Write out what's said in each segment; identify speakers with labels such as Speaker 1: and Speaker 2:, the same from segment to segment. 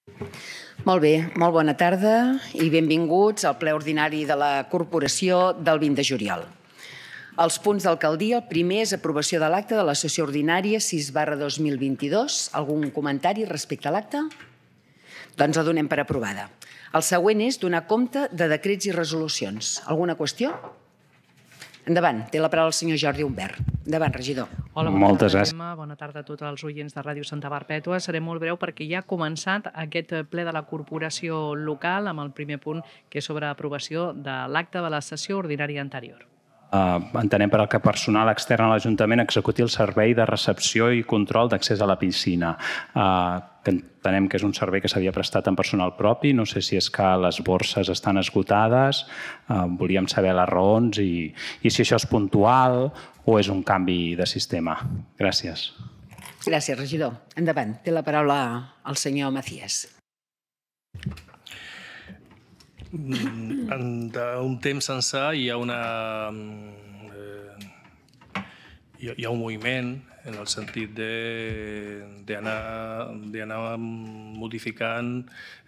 Speaker 1: Molt bé, molt bona tarda i benvinguts al ple ordinari de la Corporació del 20 de juliol. Els punts d'alcaldia, el primer és aprovació de l'acte de la sessió ordinària 6/2022. Algun comentari respecte a l'acte? Doncs la donem per aprovada. El següent és donar compte de decrets i resolucions. Alguna qüestió? Endavant, té la paraula el senyor Jordi Humbert. Endavant, regidor.
Speaker 2: Hola, bona tarda, Gemma. Bona tarda a tots els oients de Ràdio Santa Perpètua. Seré molt breu perquè ja ha començat aquest ple de la corporació local amb el primer punt, que és sobre aprovació de l'acte de la sessió ordinària anterior.
Speaker 3: Entenem per al que personal extern a l'Ajuntament executi el servei de recepció i control d'accés a la piscina. Entenem que és un servei que s'havia prestat en personal propi. No sé si és que les borses estan esgotades. Volíem saber les raons i si això és puntual o és un canvi de sistema. Gràcies.
Speaker 1: Gràcies, regidor. Endavant, té la paraula el senyor Macías.
Speaker 4: Un temps ençà hi ha un moviment en el sentit d'anar modificant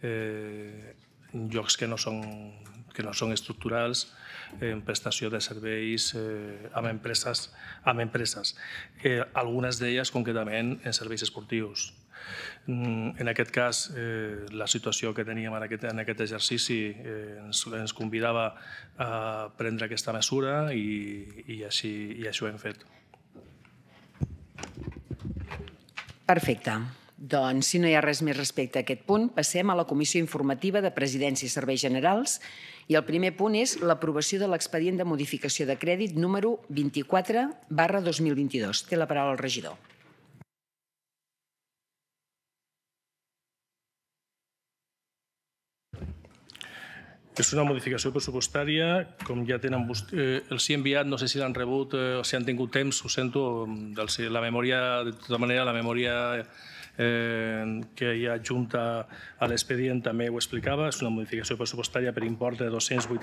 Speaker 4: llocs que no són estructurals en prestació de serveis amb empreses. Algunes d'elles, concretament, en serveis esportius. En aquest cas, la situació que teníem en aquest exercici ens convidava a prendre aquesta mesura i així ho hem fet.
Speaker 1: Perfecte. Doncs, si no hi ha res més respecte a aquest punt, passem a la Comissió Informativa de Presidència i Serveis Generals i el primer punt és l'aprovació de l'expedient de modificació de crèdit número 24/2022. Té la paraula el regidor.
Speaker 4: És una modificació pressupostària, com ja tenen els he enviat, no sé si l'han rebut o si han tingut temps, ho sento, la memòria, de tota manera, la memòria que hi ha adjunta a l'expedient també ho explicava. És una modificació pressupostària per import de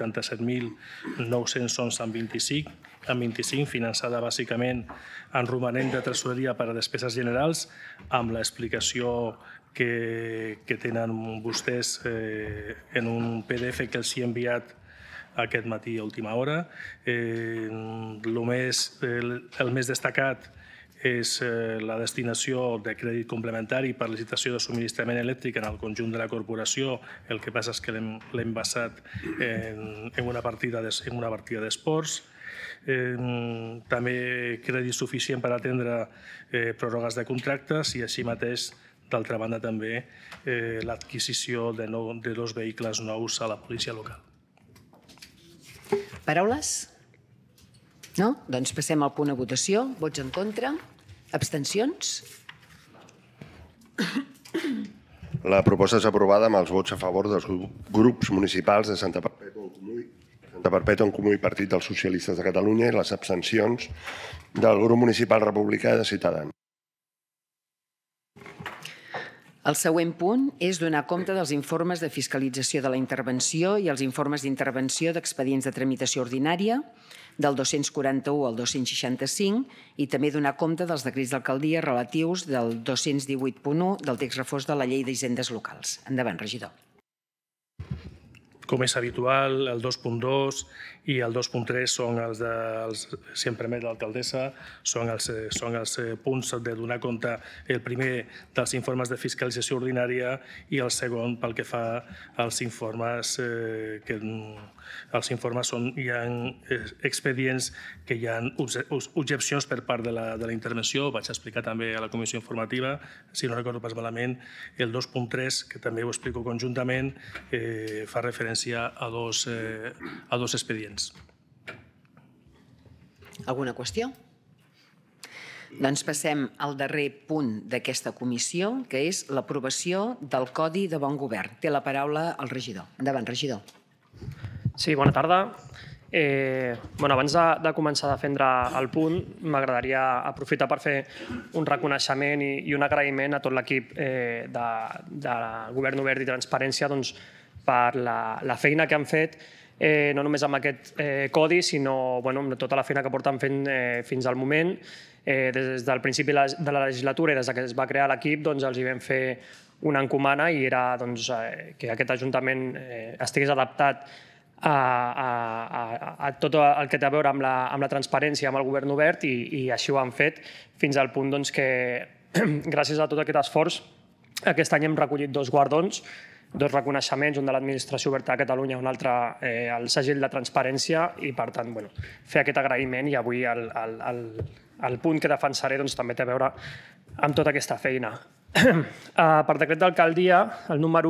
Speaker 4: 287.911,25, finançada bàsicament en romanent de tresoreria per a despeses generals, amb l'explicació que tenen vostès en un PDF que els he enviat aquest matí a última hora. El més destacat és la destinació de crèdit complementari per licitació de subministrament elèctric en el conjunt de la corporació. El que passa és que l'hem basat en una partida d'esports. També crèdit suficient per atendre pròrrogues de contractes i així mateix, d'altra banda, també l'adquisició de 2 vehicles nous a la policia local.
Speaker 1: Paraules? No? Doncs passem al punt a votació. Vots en contra? Abstencions?
Speaker 5: La proposta és aprovada amb els vots a favor dels grups municipals de Santa Perpètua en Comú i Partit dels Socialistes de Catalunya i les abstencions del grup municipal republicà de Ciutadans.
Speaker 1: El següent punt és donar compte dels informes de fiscalització de la intervenció i els informes d'intervenció d'expedients de tramitació ordinària del 241 al 265 i també donar compte dels decrets d'alcaldia relatius del 218.1 del text refós de la Llei d'Hisendes Locals. Endavant, regidor.
Speaker 4: Com és habitual, el 2.2 i el 2.3 són si em permet l'alcaldessa, són els punts de donar compte, el primer dels informes de fiscalització ordinària i el segon pel que fa als informes, hi ha expedients que hi ha objeccions per part de la intervenció. Vaig explicar també a la comissió informativa, si no recordo pas malament, el 2.3, que també ho explico conjuntament, fa referència a dos expedients.
Speaker 1: Alguna qüestió? Doncs passem al darrer punt d'aquesta comissió, que és l'aprovació del Codi de Bon Govern. Té la paraula el regidor. Endavant, regidor.
Speaker 6: Sí, bona tarda. Abans de començar a defendre el punt, m'agradaria aprofitar per fer un reconeixement i un agraïment a tot l'equip de Govern Obert i Transparència per la feina que han fet, no només amb aquest codi, sinó amb tota la feina que porten fent fins al moment. Des del principi de la legislatura i des que es va crear l'equip els hi vam fer una encomana i era que aquest Ajuntament estigués adaptat a tot el que té a veure amb la transparència, amb el govern obert, i així ho han fet fins al punt que, gràcies a tot aquest esforç, aquest any hem recollit 2 guardons, 2 reconeixements, un de l'Administració Oberta de Catalunya, un altre al segell de transparència, i per tant fer aquest agraïment, i avui el punt que defensaré també té a veure amb tota aquesta feina. Per decret d'alcaldia, el número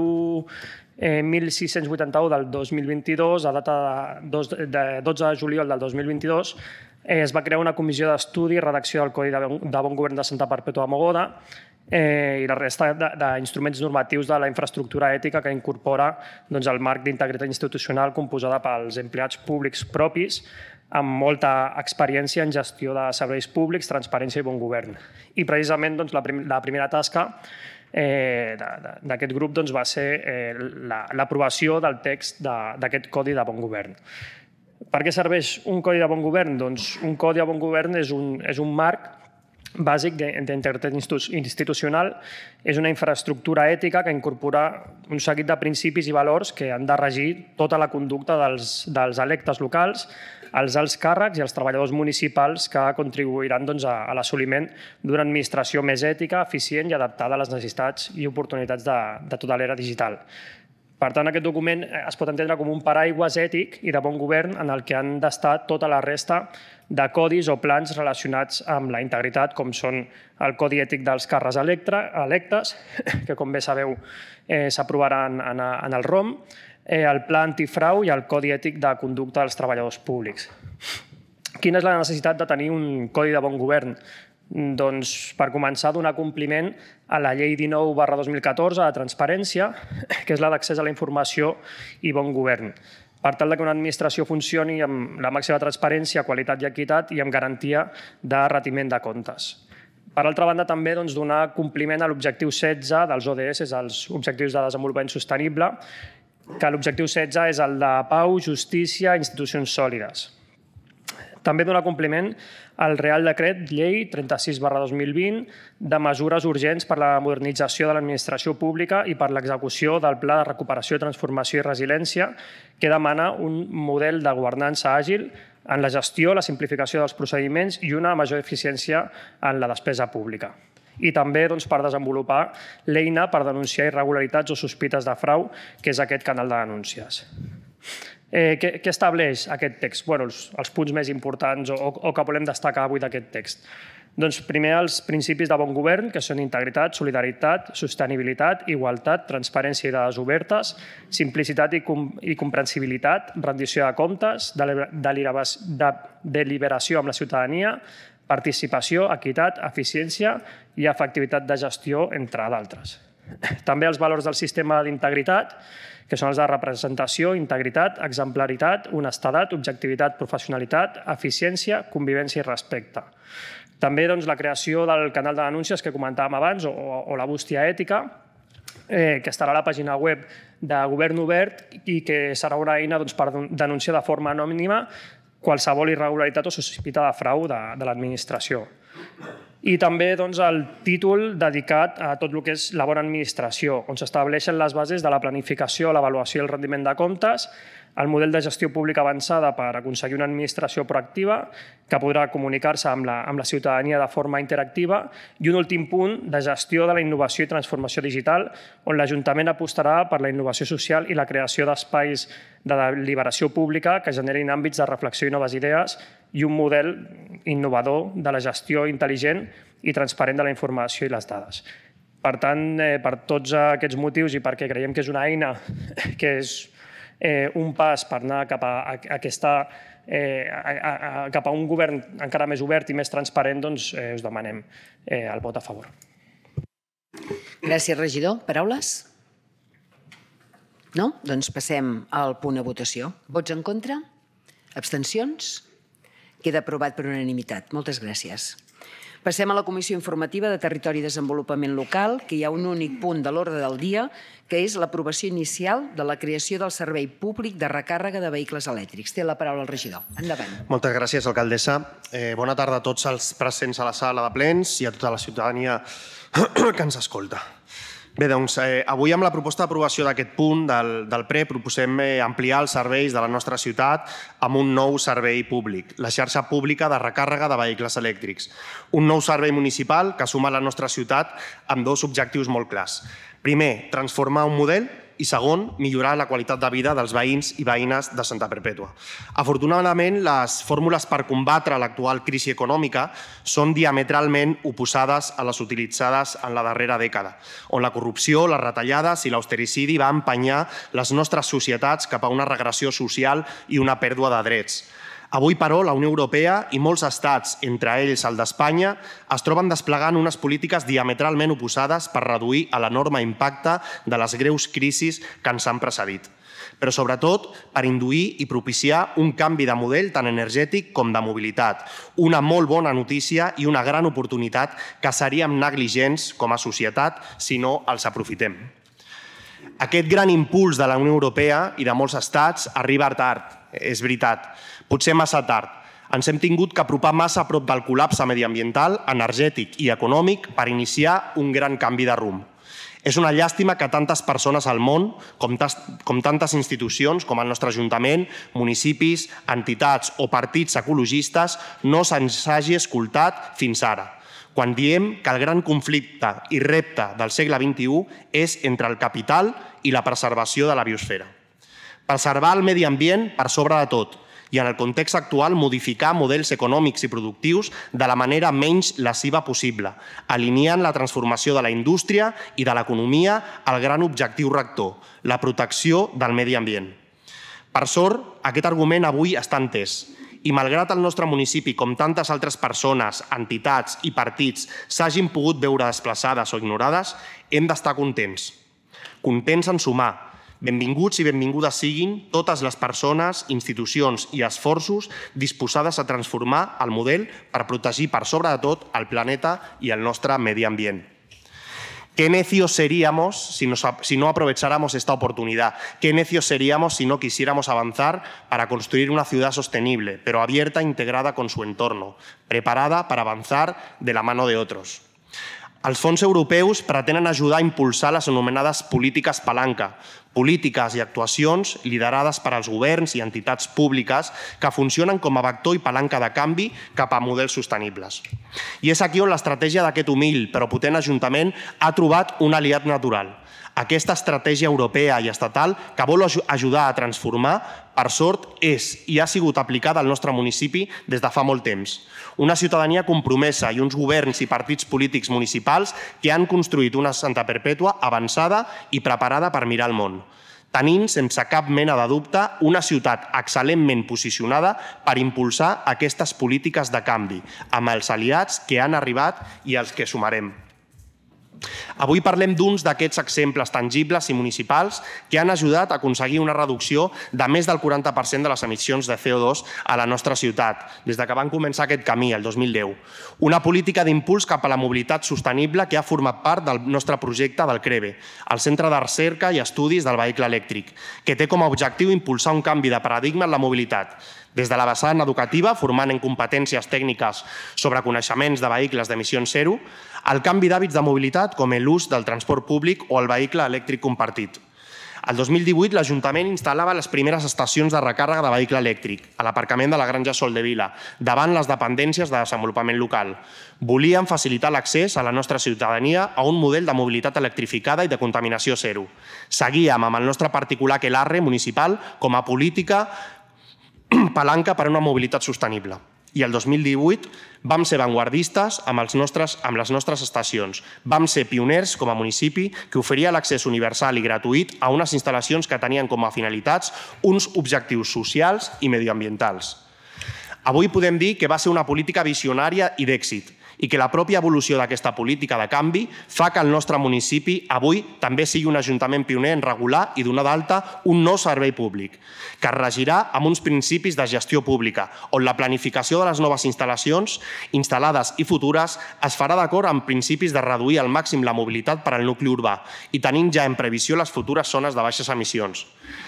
Speaker 6: 1681 del 2022, a data de 12 de juliol del 2022, es va crear una comissió d'estudi i redacció del Codi de Bon Govern de Santa Perpètua de Mogoda i la resta d'instruments normatius de la infraestructura ètica que incorpora el marc d'integritat institucional composada pels empleats públics propis amb molta experiència en gestió de serveis públics, transparència i bon govern. I precisament la primera tasca d'aquest grup va ser l'aprovació del text d'aquest Codi de Bon Govern. Per què serveix un Codi de Bon Govern? Doncs un Codi de Bon Govern és un marc bàsic d'integritat institucional, és una infraestructura ètica que incorpora un seguit de principis i valors que han de regir tota la conducta dels electes locals, els alts càrrecs i els treballadors municipals que contribuiran a l'assoliment d'una administració més ètica, eficient i adaptada a les necessitats i oportunitats de tota l'era digital. Per tant, aquest document es pot entendre com un paraigües ètic i de bon govern en el que han d'estar tota la resta de codis o plans relacionats amb la integritat, com són el Codi Ètic dels Càrrecs electes, que com bé sabeu s'aprovarà en el ROM, el Pla Antifrau i el Codi Ètic de Conducta dels Treballadors Públics. Quina és la necessitat de tenir un Codi de Bon Govern? Doncs, per començar, donar compliment a la Llei 19/2014 de transparència, que és la d'accés a la informació i bon govern, per tal que una administració funcioni amb la màxima transparència, qualitat i equitat i amb garantia de retiment de comptes. Per altra banda, també donar compliment a l'objectiu 16 dels ODS, els Objectius de Desenvolupament Sostenible, que l'objectiu 16 és el de pau, justícia i institucions sòlides. També donar compliment al Real Decret Llei 36/2020 de mesures urgents per a la modernització de l'administració pública i per l'execució del Pla de Recuperació, Transformació i Resiliència, que demana un model de governança àgil en la gestió, la simplificació dels procediments i una major eficiència en la despesa pública. I també per desenvolupar l'eina per denunciar irregularitats o sospites de frau, que és aquest canal de denúncies. Què estableix aquest text? Els punts més importants o que volem destacar avui d'aquest text. Doncs primer els principis de bon govern, que són integritat, solidaritat, sostenibilitat, igualtat, transparència i dades obertes, simplicitat i comprensibilitat, rendició de comptes, deliberació amb la ciutadania, participació, equitat, eficiència i efectivitat de gestió, entre d'altres. També els valors del sistema d'integritat, que són els de representació, integritat, exemplaritat, honestedat, objectivitat, professionalitat, eficiència, convivència i respecte. També la creació del canal de denúncies que comentàvem abans, o la bústia ètica, que estarà a la pàgina web de Govern Obert i que serà una eina per denunciar de forma anònima qualsevol irregularitat o sospita de frau de l'administració. I també el títol dedicat a tot el que és la bona administració, on s'estableixen les bases de la planificació, l'avaluació i el rendiment de comptes, el model de gestió pública avançada per aconseguir una administració proactiva que podrà comunicar-se amb la ciutadania de forma interactiva i un últim punt de gestió de la innovació i transformació digital, on l'Ajuntament apostarà per la innovació social i la creació d'espais de deliberació pública que generin àmbits de reflexió i noves idees i un model innovador de la gestió intel·ligent i transparent de la informació i les dades. Per tant, per tots aquests motius i perquè creiem que és una eina que és un pas per anar cap a un govern encara més obert i més transparent, us demanem el vot a favor.
Speaker 1: Gràcies, regidor. Paraules? No? Doncs passem al punt de votació. Vots en contra? Abstencions? Queda aprovat per unanimitat. Moltes gràcies. Passem a la Comissió Informativa de Territori i Desenvolupament Local, que hi ha un únic punt de l'ordre del dia, que és l'aprovació inicial de la creació del Servei Públic de Recàrrega de Vehicles Elèctrics. Té la paraula el regidor. Endavant.
Speaker 7: Moltes gràcies, alcaldessa. Bona tarda a tots els presents a la sala de plens i a tota la ciutadania que ens escolta. Bé, doncs, avui amb la proposta d'aprovació d'aquest punt del ple proposem ampliar els serveis de la nostra ciutat amb un nou servei públic, la xarxa pública de recàrrega de vehicles elèctrics. Un nou servei municipal que suma la nostra ciutat amb dos objectius molt clars. Primer, transformar un model i segon, millorar la qualitat de vida dels veïns i veïnes de Santa Perpètua. Afortunadament, les fórmules per combatre l'actual crisi econòmica són diametralment oposades a les utilitzades en la darrera dècada, on la corrupció, les retallades i l'austericidi va empenyar les nostres societats cap a una regressió social i una pèrdua de drets. Avui, però, la Unió Europea i molts estats, entre ells el d'Espanya, es troben desplegant unes polítiques diametralment oposades per reduir l'enorme impacte de les greus crisis que ens han precedit. Però, sobretot, per induir i propiciar un canvi de model tant energètic com de mobilitat. Una molt bona notícia i una gran oportunitat que seríem negligents com a societat si no els aprofitem. Aquest gran impuls de la Unió Europea i de molts estats arriba tard, és veritat. Potser massa tard. Ens hem tingut que apropar massa a prop del col·lapse mediambiental, energètic i econòmic per iniciar un gran canvi de rumb. És una llàstima que tantes persones al món, com tantes institucions com el nostre Ajuntament, municipis, entitats o partits ecologistes, no se'ns hagi escoltat fins ara, quan diem que el gran conflicte i repte del segle XXI és entre el capital i la preservació de la biosfera. Preservar el medi ambient per sobre de tot, i en el context actual modificar models econòmics i productius de la manera menys lesiva possible, alineant la transformació de la indústria i de l'economia al gran objectiu rector, la protecció del medi ambient. Per sort, aquest argument avui està entès i malgrat el nostre municipi, com tantes altres persones, entitats i partits s'hagin pogut veure desplaçades o ignorades, hem d'estar contents. Contents en sumar. Benvinguts i benvingudes siguin totes les persones, institucions i esforços disposades a transformar el model per protegir per sobre de tot el planeta i el nostre medi ambient. ¿Qué necios seríamos si no aprovecháramos esta oportunidad? ¿Qué necios seríamos si no quisiéramos avanzar para construir una ciudad sostenible, pero abierta e integrada con su entorno, preparada para avanzar de la mano de otros? Els fons europeus pretenen ajudar a impulsar les anomenades polítiques palanca, polítiques i actuacions liderades per als governs i entitats públiques que funcionen com a vector i palanca de canvi cap a models sostenibles. I és aquí on l'estratègia d'aquest humil però potent Ajuntament ha trobat un aliat natural. Aquesta estratègia europea i estatal que vol ajudar a transformar, per sort, és i ha sigut aplicada al nostre municipi des de fa molt temps. Una ciutadania compromesa i uns governs i partits polítics municipals que han construït una Santa Perpètua avançada i preparada per mirar el món, tenint, sense cap mena de dubte, una ciutat excel·lentment posicionada per impulsar aquestes polítiques de canvi, amb els aliats que han arribat i els que sumarem. Avui parlem d'uns d'aquests exemples tangibles i municipals que han ajudat a aconseguir una reducció de més del 40% de les emissions de CO2 a la nostra ciutat, des que van començar aquest camí, el 2010. Una política d'impuls cap a la mobilitat sostenible que ha format part del nostre projecte del CREVE, el Centre de Recerca i Estudis del Vehicle Elèctric, que té com a objectiu impulsar un canvi de paradigma en la mobilitat, des de la vessant educativa, formant en competències tècniques sobre coneixements de vehicles d'emissions zero, el canvi d'hàbits de mobilitat com l'ús del transport públic o el vehicle elèctric compartit. El 2018 l'Ajuntament instal·lava les primeres estacions de recàrrega de vehicle elèctric a l'aparcament de la Granja Soldevila, davant les dependències de desenvolupament local. Volíem facilitar l'accés a la nostra ciutadania a un model de mobilitat electrificada i de contaminació zero. Seguíem amb el nostre particular aquelarre municipal com a política palanca per a una mobilitat sostenible. I el 2018 vam ser avantguardistes amb les nostres estacions. Vam ser pioners com a municipi que oferia l'accés universal i gratuït a unes instal·lacions que tenien com a finalitats uns objectius socials i mediambientals. Avui podem dir que va ser una política visionària i d'èxit i que la pròpia evolució d'aquesta política de canvi fa que el nostre municipi avui també sigui un ajuntament pioner en regular i donar d'alta un nou servei públic, que es regirà amb uns principis de gestió pública, on la planificació de les noves instal·lacions instal·lades i futures es farà d'acord amb principis de reduir al màxim la mobilitat per al nucli urbà i tenint ja en previsió les futures zones de baixes emissions.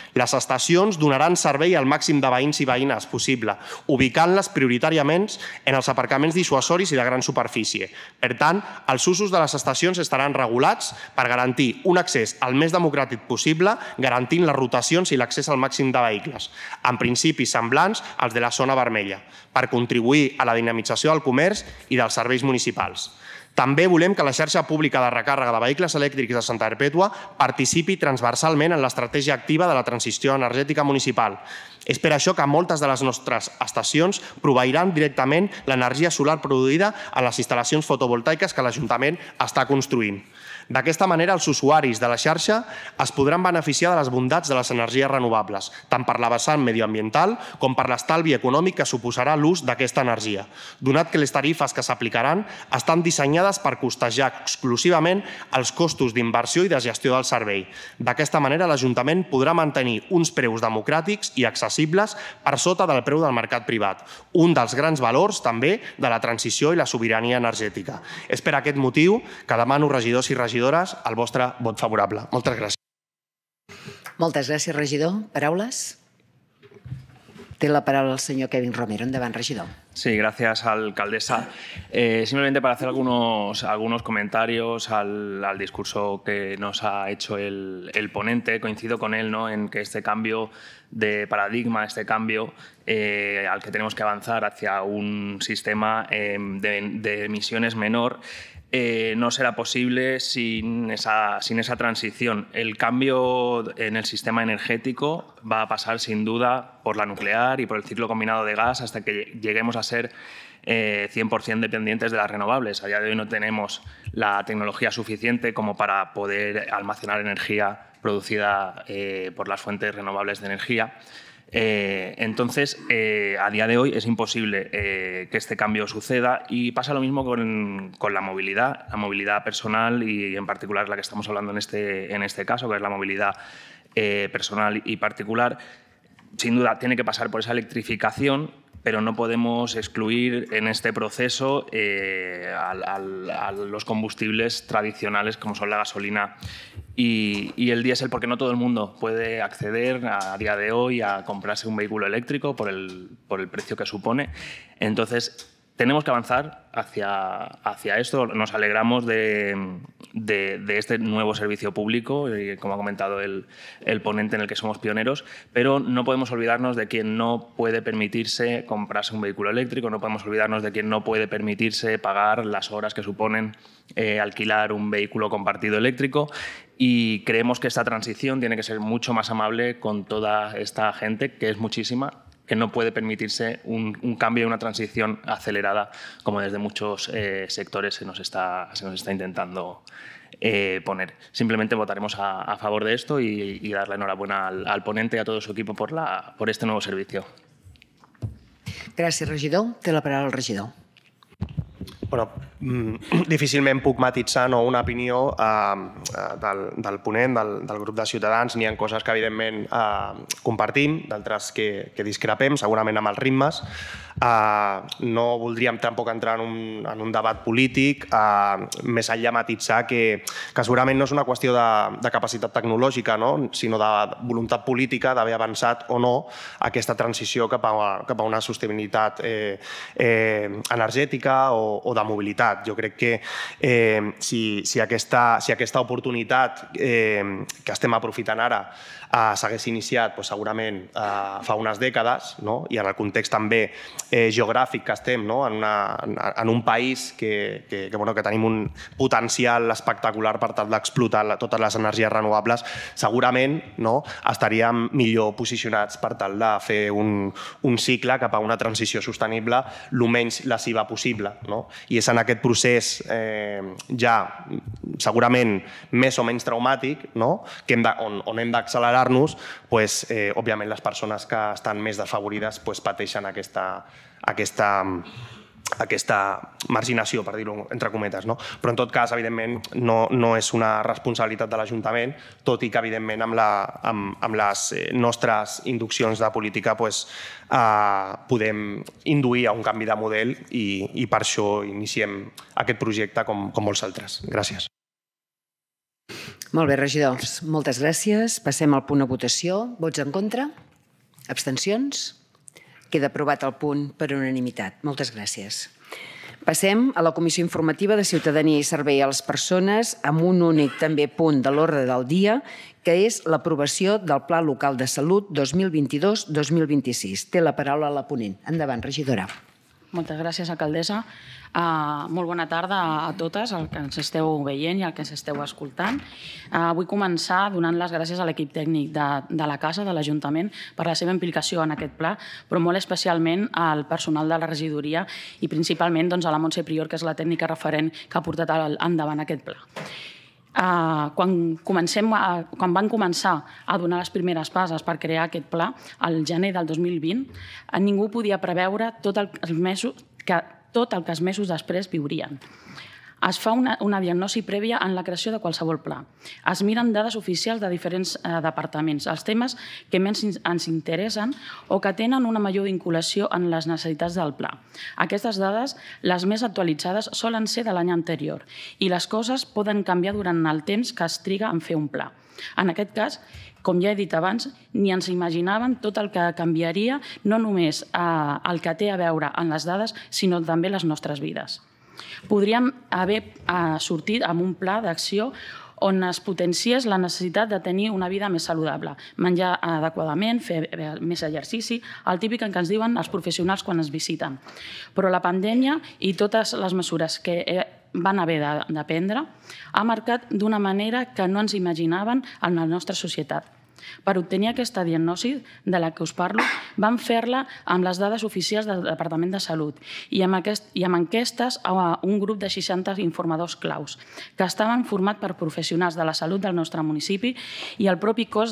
Speaker 7: Les estacions donaran servei al màxim de veïns i veïnes possible, ubicant-les prioritàriament en els aparcaments dissuasoris i de gran superfície. Per tant, els usos de les estacions estaran regulats per garantir un accés el més democràtic possible, garantint les rotacions i l'accés al màxim de vehicles, en principis semblants als de la zona vermella, per contribuir a la dinamització del comerç i dels serveis municipals. També volem que la xarxa pública de recàrrega de vehicles elèctrics de Santa Perpètua participi transversalment en l'estratègia activa de la transició energètica municipal. És per això que moltes de les nostres estacions proveiran directament l'energia solar produïda a les instal·lacions fotovoltaiques que l'Ajuntament està construint. D'aquesta manera, els usuaris de la xarxa es podran beneficiar de les bondats de les energies renovables, tant per la vessant medioambiental com per l'estalvi econòmic que suposarà l'ús d'aquesta energia, donat que les tarifes que s'aplicaran estan dissenyades per costejar exclusivament els costos d'inversió i de gestió del servei. D'aquesta manera, l'Ajuntament podrà mantenir uns preus democràtics i accessibles per sota del preu del mercat privat, un dels grans valors també de la transició i la sobirania energètica. És per aquest motiu que demano, regidors i regidores, el vostre vot favorable. Moltes gràcies.
Speaker 1: Moltes gràcies, regidor. Paraules? Té la paraula el senyor Kevin Romero. Endavant, regidor.
Speaker 8: Sí, gracias, alcaldesa. Simplemente para hacer algunos comentarios al discurso que nos ha hecho el ponente. Coincido con él, ¿no?, en que este cambio de paradigma, este cambio al que tenemos que avanzar hacia un sistema de emisiones menor, no será posible sin esa transición. El cambio en el sistema energético va a pasar sin duda por la nuclear y por el ciclo combinado de gas hasta que lleguemos a ser 100% dependientes de las renovables. A día de hoy no tenemos la tecnología suficiente como para poder almacenar energía producida por las fuentes renovables de energía. Entonces, a día de hoy es imposible que este cambio suceda y pasa lo mismo con la movilidad personal y en particular la que estamos hablando en este caso, que es la movilidad personal y particular. Sin duda tiene que pasar por esa electrificación, pero no podemos excluir en este proceso a los combustibles tradicionales como son la gasolina y el diésel, porque no todo el mundo puede acceder a día de hoy a comprarse un vehículo eléctrico por el precio que supone. Entonces, tenemos que avanzar hacia esto. Nos alegramos de este nuevo servicio público, como ha comentado el ponente, en el que somos pioneros, pero no podemos olvidarnos de quien no puede permitirse comprarse un vehículo eléctrico, no podemos olvidarnos de quien no puede permitirse pagar las horas que suponen alquilar un vehículo compartido eléctrico, y creemos que esta transición tiene que ser mucho más amable con toda esta gente, que es muchísima, que no puede permitirse un cambio y una transición acelerada, como desde muchos sectores se nos está intentando poner. Simplemente votaremos a favor de esto y darle enhorabuena al ponente y a todo su equipo por este nuevo servicio.
Speaker 1: Gràcies, regidor. Té la paraula el regidor.
Speaker 7: Bueno, difícilment puc matisar una opinió del ponent, del grup de Ciutadans. N'hi ha coses que, evidentment, compartim, d'altres que discrepem, segurament amb els ritmes. No voldríem tampoc entrar en un debat polític, més enllà matisar que segurament no és una qüestió de capacitat tecnològica, sinó de voluntat política d'haver avançat o no aquesta transició cap a una sostenibilitat energètica o de mobilitat. Jo crec que si aquesta oportunitat que estem aprofitant ara s'hagués iniciat segurament fa unes dècades, i en el context també geogràfic que estem, en un país que tenim un potencial espectacular per tal d'explotar totes les energies renovables, segurament estaríem millor posicionats per tal de fer un cicle cap a una transició sostenible el menys lesiva possible. I és en aquest procés ja segurament més o menys traumàtic on hem d'accelerar-nos, òbviament les persones que estan més desfavorides pateixen aquesta marginació, per dir-ho entre cometes. Però en tot cas, evidentment, no és una responsabilitat de l'Ajuntament, tot i que, evidentment, amb les nostres induccions de política podem induir a un canvi de model i per això iniciem aquest projecte com molts altres. Gràcies.
Speaker 1: Molt bé, regidors. Moltes gràcies. Passem al punt de votació. Vots en contra? Abstencions? Queda aprovat el punt per unanimitat. Moltes gràcies. Passem a la Comissió Informativa de Ciutadania i Servei a les Persones amb un únic també punt de l'ordre del dia, que és l'aprovació del Pla Local de Salut 2022-2026. Té la paraula la ponent. Endavant, regidora.
Speaker 9: Moltes gràcies, alcaldessa. Molt bona tarda a totes, el que ens esteu veient i el que ens esteu escoltant. Vull començar donant les gràcies a l'equip tècnic de la Casa, de l'Ajuntament, per la seva implicació en aquest pla, però molt especialment al personal de la regidoria i principalment a la Montse Prior, que és la tècnica referent que ha portat endavant aquest pla. Quan van començar a donar les primeres passes per crear aquest pla, al gener del 2020, ningú podia preveure tot el que els mesos després viurien. Es fa una diagnosi prèvia en la creació de qualsevol pla. Es miren dades oficials de diferents departaments, els temes que més ens interessen o que tenen una major vinculació en les necessitats del pla. Aquestes dades, les més actualitzades, solen ser de l'any anterior i les coses poden canviar durant el temps que es triga en fer un pla. En aquest cas, com ja he dit abans, ni ens imaginaven tot el que canviaria, no només el que té a veure en les dades, sinó també les nostres vides. Podríem haver sortit amb un pla d'acció on es potenciés la necessitat de tenir una vida més saludable, menjar adequadament, fer més exercici, el típic que ens diuen els professionals quan ens visiten. Però la pandèmia i totes les mesures que van haver de prendre ha marcat d'una manera que no ens imaginaven en la nostra societat. Per obtenir aquesta diagnosi de la que us parlo, vam fer-la amb les dades oficials del Departament de Salut i amb enquestes a un grup de 60 informadors claus que estaven formats per professionals de la salut del nostre municipi i el propi cos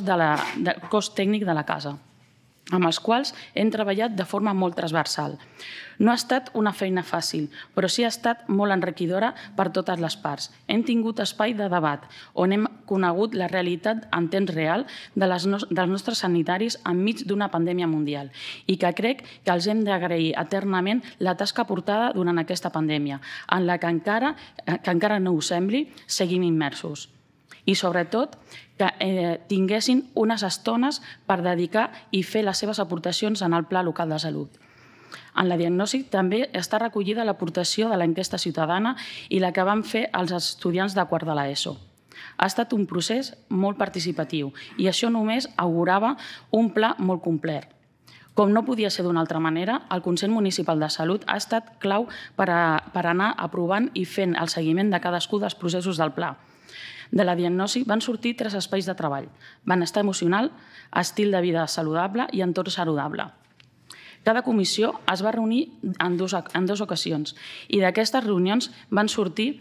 Speaker 9: tècnic de la casa, amb els quals hem treballat de forma molt transversal. No ha estat una feina fàcil, però sí ha estat molt enriquidora per totes les parts. Hem tingut espai de debat, on hem conegut la realitat en temps real dels nostres sanitaris enmig d'una pandèmia mundial i que crec que els hem d'agrair eternament la tasca portada durant aquesta pandèmia, en la que encara no us sembli, seguim immersos. I sobretot que tinguessin unes estones per dedicar i fer les seves aportacions en el Pla Local de Salut. En la diagnosi també està recollida l'aportació de l'enquesta ciutadana i la que van fer els estudiants de quart de l'ESO. Ha estat un procés molt participatiu i això només augurava un pla molt complet. Com no podia ser d'una altra manera, el Consell Municipal de Salut ha estat clau per anar aprovant i fent el seguiment de cadascun dels processos del pla. De la diagnosi van sortir 3 espais de treball: benestar emocional, estil de vida saludable i entorn saludable. Cada comissió es va reunir en dues ocasions i d'aquestes reunions van sortir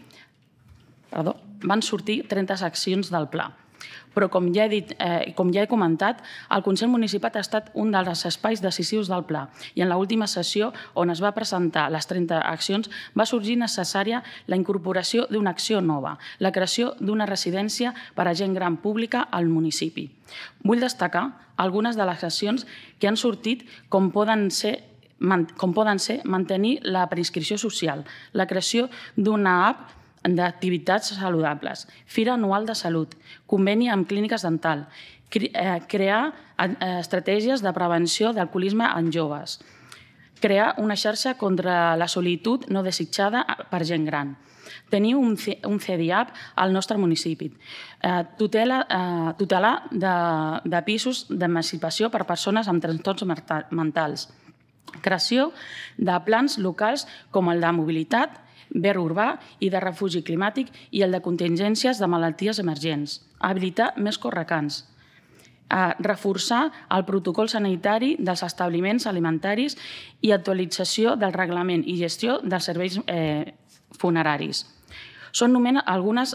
Speaker 9: 30 seccions del pla. Però, com ja he comentat, el Consell Municipal ha estat un dels espais decisius del pla i en l'última sessió, on es va presentar les 30 accions, va sorgir necessària la incorporació d'una acció nova, la creació d'una residència per a gent gran pública al municipi. Vull destacar algunes de les accions que han sortit, com poden ser mantenir la preinscripció social, la creació d'una app d'activitats saludables, Fira Anual de Salut, conveni amb clíniques dental, crear estratègies de prevenció d'alcoholisme en joves, crear una xarxa contra la solitud no desitjada per gent gran, tenir un CDIAP al nostre municipi, tutelar de pisos d'emancipació per a persones amb trastorns mentals, creació de plans locals com el de mobilitat, verd urbà i de refugi climàtic i el de contingències de malalties emergents, habilitar més correcants, reforçar el protocol sanitari dels establiments alimentaris i actualització del reglament i gestió dels serveis funeraris. Són només algunes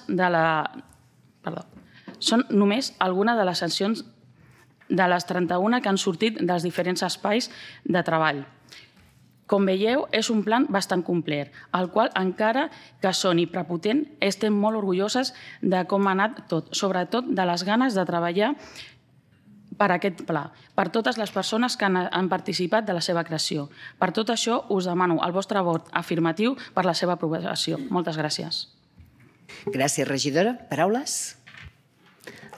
Speaker 9: de les sancions de les 31 que han sortit dels diferents espais de treball. Com veieu, és un plan bastant complet, el qual, encara que soni prepotent, estem molt orgulloses de com ha anat tot, sobretot de les ganes de treballar per aquest pla, per totes les persones que han participat de la seva creació. Per tot això, us demano el vostre vot afirmatiu per la seva aprovació. Moltes gràcies.
Speaker 1: Gràcies, regidora. Paraules?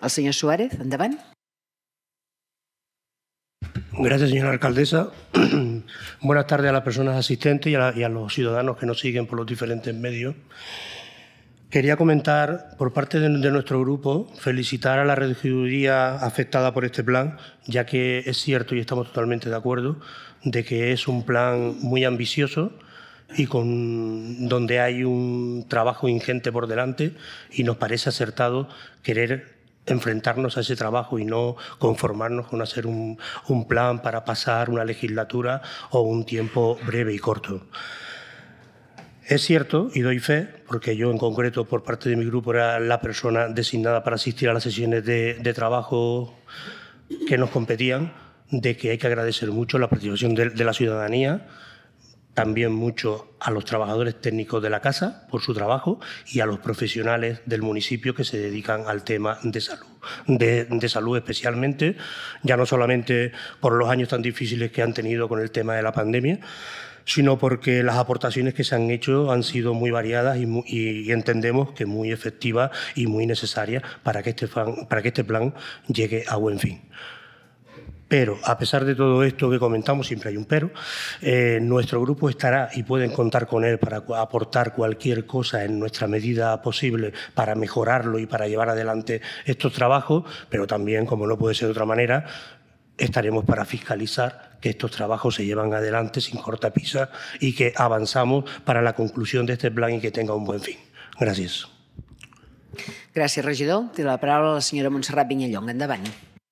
Speaker 1: El senyor Suárez, endavant.
Speaker 10: Gracias, señora alcaldesa. Buenas tardes a las personas asistentes y a los ciudadanos que nos siguen por los diferentes medios. Quería comentar, por parte de nuestro grupo, felicitar a la regiduría afectada por este plan, ya que es cierto y estamos totalmente de acuerdo de que es un plan muy ambicioso y donde hay un trabajo ingente por delante, y nos parece acertado querer enfrentarnos a ese trabajo y no conformarnos con hacer un plan para pasar una legislatura o un tiempo breve y corto. Es cierto, y doy fe, porque yo en concreto por parte de mi grupo era la persona designada para asistir a las sesiones de trabajo que nos competían, de que hay que agradecer mucho la participación de la ciudadanía, también mucho a los trabajadores técnicos de la casa por su trabajo y a los profesionales del municipio que se dedican al tema de salud. De salud especialmente, ya no solamente por los años tan difíciles que han tenido con el tema de la pandemia, sino porque las aportaciones que se han hecho han sido muy variadas y entendemos que muy efectivas y muy necesarias para que este plan llegue a buen fin. Pero, a pesar de todo esto que comentamos, siempre hay un pero, nuestro grupo estará y pueden contar con él para aportar cualquier cosa en nuestra medida posible para mejorarlo y para llevar adelante estos trabajos, pero también, como no puede ser de otra manera, estaremos para fiscalizar que estos trabajos se llevan adelante sin cortapisas y que avanzamos para la conclusión de este plan y que tenga un buen fin. Gràcies.
Speaker 1: Gràcies, regidor. Té la paraula la senyora Montserrat Vinyallong. Endavant.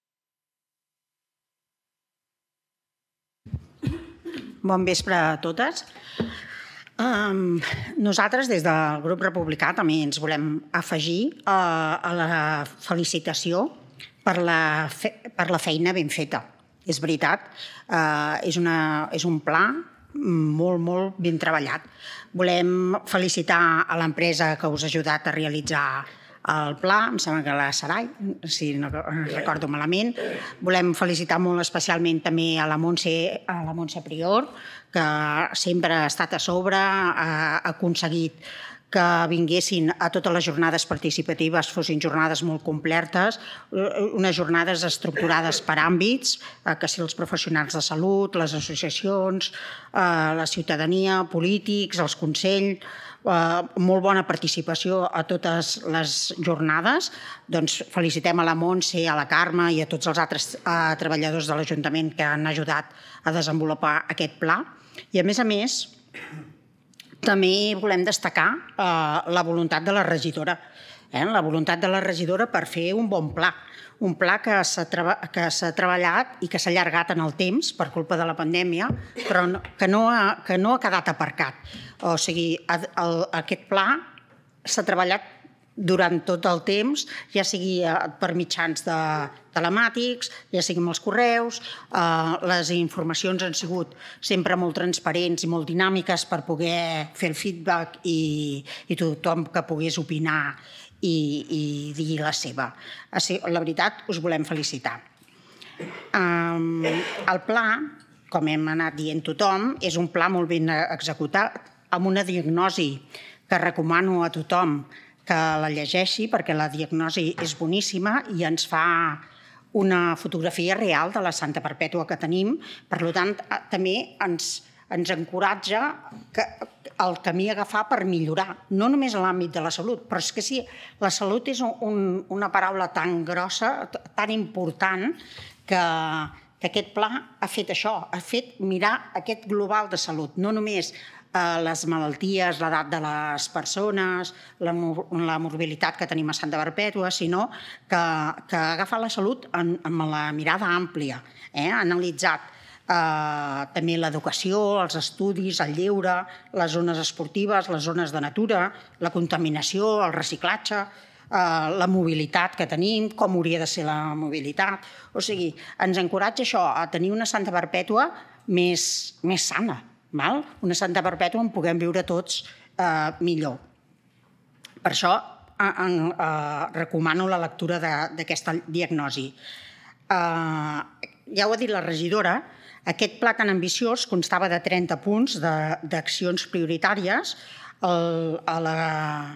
Speaker 11: Bon vespre a totes. Nosaltres, des del grup republicà, també ens volem afegir a la felicitació per la feina ben feta. És veritat, és un pla molt ben treballat. Volem felicitar a l'empresa que us ha ajudat a realitzar el pla, em sembla que la Sarai, si no recordo malament. Volem felicitar molt especialment també a la Montse Prior, que sempre ha estat a sobre, ha aconseguit que vinguessin a totes les jornades participatives, fossin jornades molt completes, unes jornades estructurades per àmbits, que si els professionals de salut, les associacions, la ciutadania, polítics, els consells, molt bona participació a totes les jornades. Doncs felicitem a la Montse, a la Carme i a tots els altres treballadors de l'Ajuntament que han ajudat a desenvolupar aquest pla. I a més, també volem destacar la voluntat de la regidora. La voluntat de la regidora per fer un bon pla. Un pla que s'ha treballat i que s'ha allargat en el temps per culpa de la pandèmia, però que no ha quedat aparcat. O sigui, aquest pla s'ha treballat durant tot el temps, ja sigui per mitjans telemàtics, ja sigui amb els correus, les informacions han sigut sempre molt transparents i molt dinàmiques per poder fer el feedback i tothom que pogués opinar i dir la seva. La veritat, us volem felicitar. El pla, com hem anat dient tothom, és un pla molt ben executat, amb una diagnosi que recomano a tothom que la llegeixi, perquè la diagnosi és boníssima i ens fa una fotografia real de la Santa Perpètua que tenim. Per tant, també ens encoratja el camí a agafar per millorar, no només en l'àmbit de la salut, però és que sí, la salut és una paraula tan grossa, tan important, que aquest pla ha fet això, ha fet mirar aquest global de salut, no només les malalties, l'edat de les persones, la morbilitat que tenim a Santa Perpètua, sinó que ha agafat la salut amb la mirada àmplia. Ha analitzat també l'educació, els estudis, el lleure, les zones esportives, les zones de natura, la contaminació, el reciclatge, la mobilitat que tenim, com hauria de ser la mobilitat. O sigui, ens encoratja això a tenir una Santa Perpètua més sana, una Santa Perpètua on puguem viure tots millor. Per això recomano la lectura d'aquesta diagnosi. Ja ho ha dit la regidora, aquest pla tan ambiciós constava de 30 punts d'accions prioritàries. A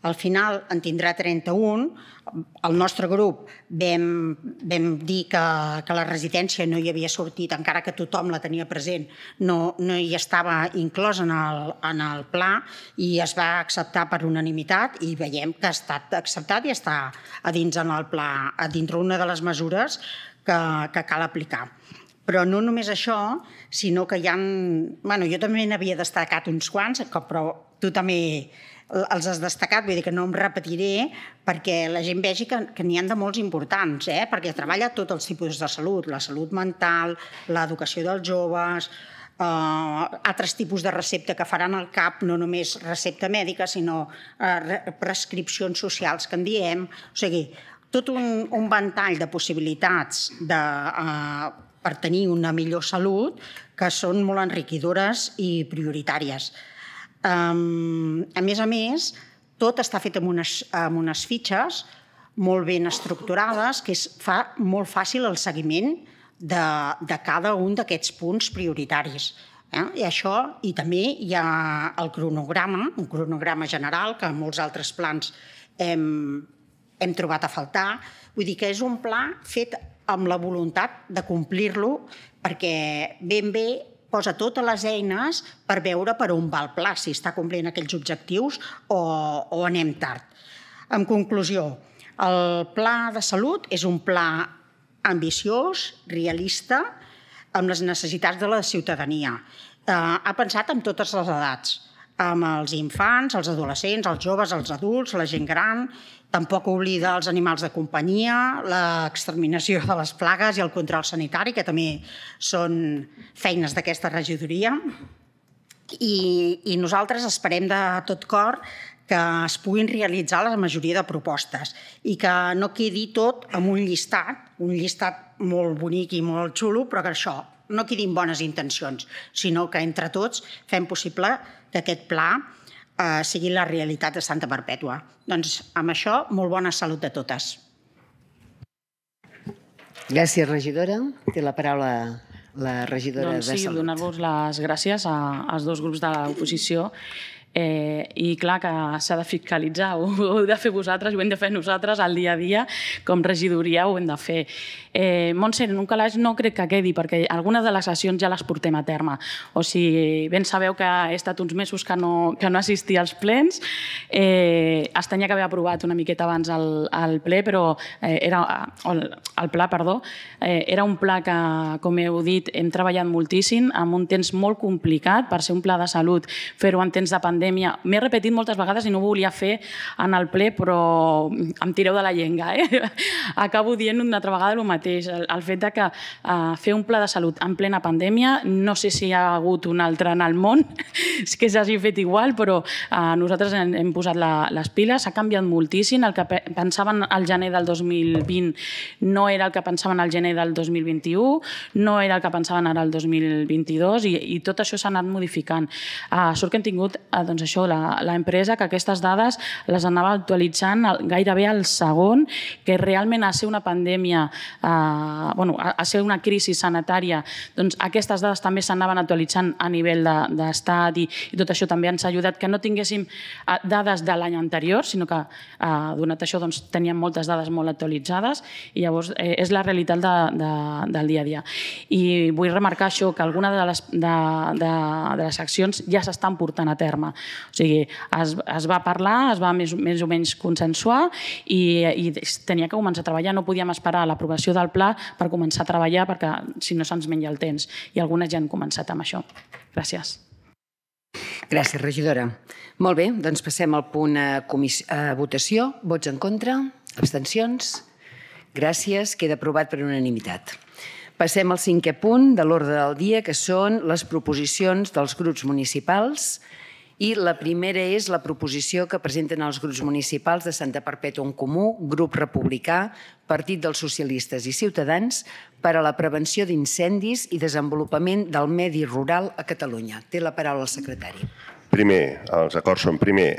Speaker 11: Al final en tindrà 31. El nostre grup vam dir que la residència no hi havia sortit, encara que tothom la tenia present, no hi estava inclòs en el pla i es va acceptar per unanimitat i veiem que ha estat acceptat i està a dins en el pla, a dintre una de les mesures que cal aplicar. Però no només això, sinó que hi ha... Jo també n'havia destacat uns quants, però tu també els has destacat, vull dir que no em repetiré perquè la gent vegi que n'hi ha de molts importants, perquè treballa tots els tipus de salut, la salut mental, l'educació dels joves, altres tipus de recepta que faran al CAP, no només recepta mèdica, sinó prescripcions socials que en diem, o sigui, tot un ventall de possibilitats per tenir una millor salut que són molt enriquidores i prioritàries. A més, tot està fet amb unes fitxes molt ben estructurades que fa molt fàcil el seguiment de cada un d'aquests punts prioritaris. I també hi ha el cronograma, un cronograma general que en molts altres plans hem trobat a faltar. Vull dir que és un pla fet amb la voluntat de complir-lo perquè ben bé posa totes les eines per veure per on va el pla, si està complint aquells objectius o anem tard. En conclusió, el pla de salut és un pla ambiciós, realista, amb les necessitats de la ciutadania. Ha pensat en totes les edats, amb els infants, els adolescents, els joves, els adults, la gent gran. Tampoc oblida els animals de companyia, l'exterminació de les plagues i el control sanitari, que també són feines d'aquesta regidoria. I nosaltres esperem de tot cor que es puguin realitzar la majoria de propostes i que no quedi tot amb un llistat molt bonic i molt xulo, però que això no quedin bones intencions, sinó que entre tots fem possible que aquest pla sigui la realitat de Santa Perpètua. Doncs amb això, molt bona salut de totes.
Speaker 1: Gràcies, regidora. Té la paraula la regidora de Salut.
Speaker 9: Sí, donar-vos les gràcies als dos grups de l'oposició. I clar que s'ha de fiscalitzar, ho heu de fer vosaltres, ho hem de fer nosaltres al dia a dia, com regidoria ho hem de fer. Montse, en un calaix no crec que quedi, perquè algunes de les sessions ja les portem a terme. O sigui, ben sabeu que he estat uns mesos que no assistia als plens, es tenia que haver aprovat una miqueta abans el ple, però el pla, perdó, era un pla que, com heu dit, hem treballat moltíssim, amb un temps molt complicat, per ser un pla de salut, fer-ho en temps de pandèmia. M'he repetit moltes vegades i no ho volia fer en el ple, però em tireu de la llengua. Acabo dient una altra vegada el mateix. El fet que fer un pla de salut en plena pandèmia, no sé si hi ha hagut un altre en el món que s'hagi fet igual, però nosaltres hem posat les piles, s'ha canviat moltíssim. El que pensaven al gener del 2020 no era el que pensaven al gener del 2021, no era el que pensaven ara el 2022 i tot això s'ha anat modificant. Sort que hem tingut l'empresa que aquestes dades les anava actualitzant gairebé al segon, que realment a ser una pandèmia, a ser una crisi sanitària, doncs aquestes dades també s'anaven actualitzant a nivell d'estat i tot això també ens ha ajudat que no tinguéssim dades de l'any anterior, sinó que donat això teníem moltes dades molt actualitzades i llavors és la realitat del dia a dia. I vull remarcar això, que algunes de les accions ja s'estan portant a terme. O sigui, es va parlar, es va més o menys consensuar i tenia que començar a treballar. No podíem esperar l'aprovació del pla per començar a treballar perquè si no se'ns menja el temps. I algunes ja han començat amb això. Gràcies.
Speaker 1: Gràcies, regidora. Molt bé, doncs passem al punt a votació. Vots en contra? Abstencions? Gràcies. Queda aprovat per unanimitat. Passem al 5è punt de l'ordre del dia, que són les proposicions dels grups municipals. I la primera és la proposició que presenten els grups municipals de Santa Perpètua en Comú, Grup Republicà, Partit dels Socialistes i Ciutadans per a la prevenció d'incendis i desenvolupament del medi rural a Catalunya. Té la paraula el secretari.
Speaker 5: Primer, els acords són primer,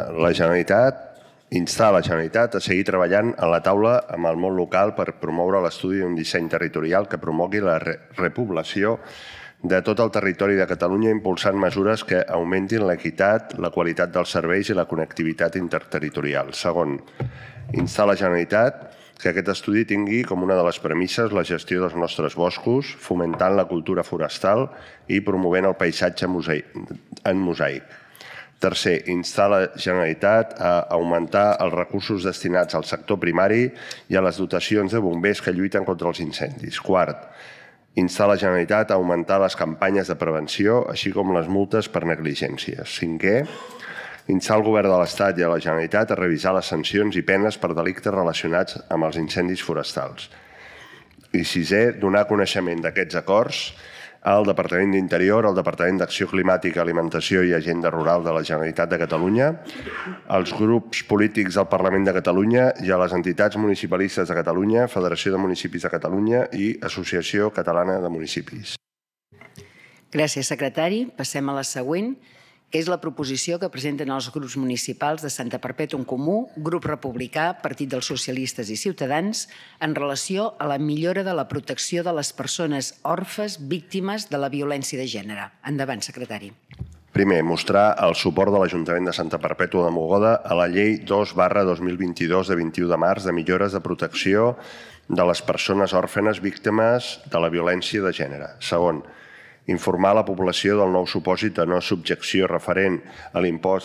Speaker 5: instar la Generalitat a seguir treballant a la taula amb el món local per promoure l'estudi d'un disseny territorial que promogui la repoblació de tot el territori de Catalunya impulsant mesures que augmentin l'equitat, la qualitat dels serveis i la connectivitat interterritorial. Segon, instar la Generalitat que aquest estudi tingui com una de les premisses la gestió dels nostres boscos, fomentant la cultura forestal i promovent el paisatge en mosaic. Tercer, instar la Generalitat a augmentar els recursos destinats al sector primari i a les dotacions de bombers que lluiten contra els incendis. Quart, instar la Generalitat a augmentar les campanyes de prevenció, així com les multes per negligències. Cinquè, instar el Govern de l'Estat i a la Generalitat a revisar les sancions i penes per delictes relacionats amb els incendis forestals. I sisè, donar coneixement d'aquests acords al Departament d'Interior, al Departament d'Acció Climàtica, Alimentació i Agenda Rural de la Generalitat de Catalunya, als grups polítics del Parlament de Catalunya i a les entitats municipalistes de Catalunya, Federació de Municipis de Catalunya i Associació Catalana de Municipis.
Speaker 1: Gràcies, secretari. Passem a la següent, que és la proposició que presenten els grups municipals de Santa Perpètua en Comú, Grup Republicà, Partit dels Socialistes i Ciutadans, en relació a la millora de la protecció de les persones orfes víctimes de la violència de gènere. Endavant, secretari.
Speaker 5: Primer, mostrar el suport de l'Ajuntament de Santa Perpètua de Mogoda a la Llei 2/2022 de 21 de març de millores de protecció de les persones òrfenes víctimes de la violència de gènere. Segon, informar la població del nou supòsit de no subjecció referent a l'impost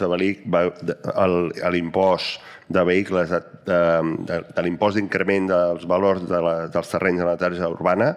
Speaker 5: de vehicles, de l'impost d'increment dels valors dels terrenys de la tarifa urbana,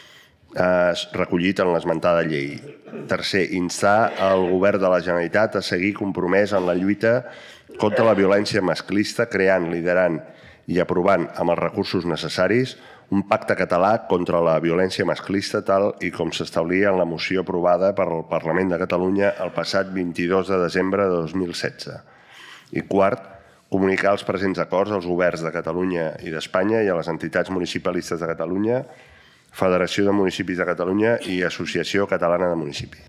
Speaker 5: recollit en l'esmentada llei. Tercer, instar el Govern de la Generalitat a seguir compromès en la lluita contra la violència masclista, creant, liderant i aprovant amb els recursos necessaris un pacte català contra la violència masclista tal i com s'establia en la moció aprovada per al Parlament de Catalunya el passat 22 de desembre de 2016. I quart, comunicar els presents acords als governs de Catalunya i d'Espanya i a les entitats municipalistes de Catalunya, Federació de Municipis de Catalunya i Associació Catalana de Municipis.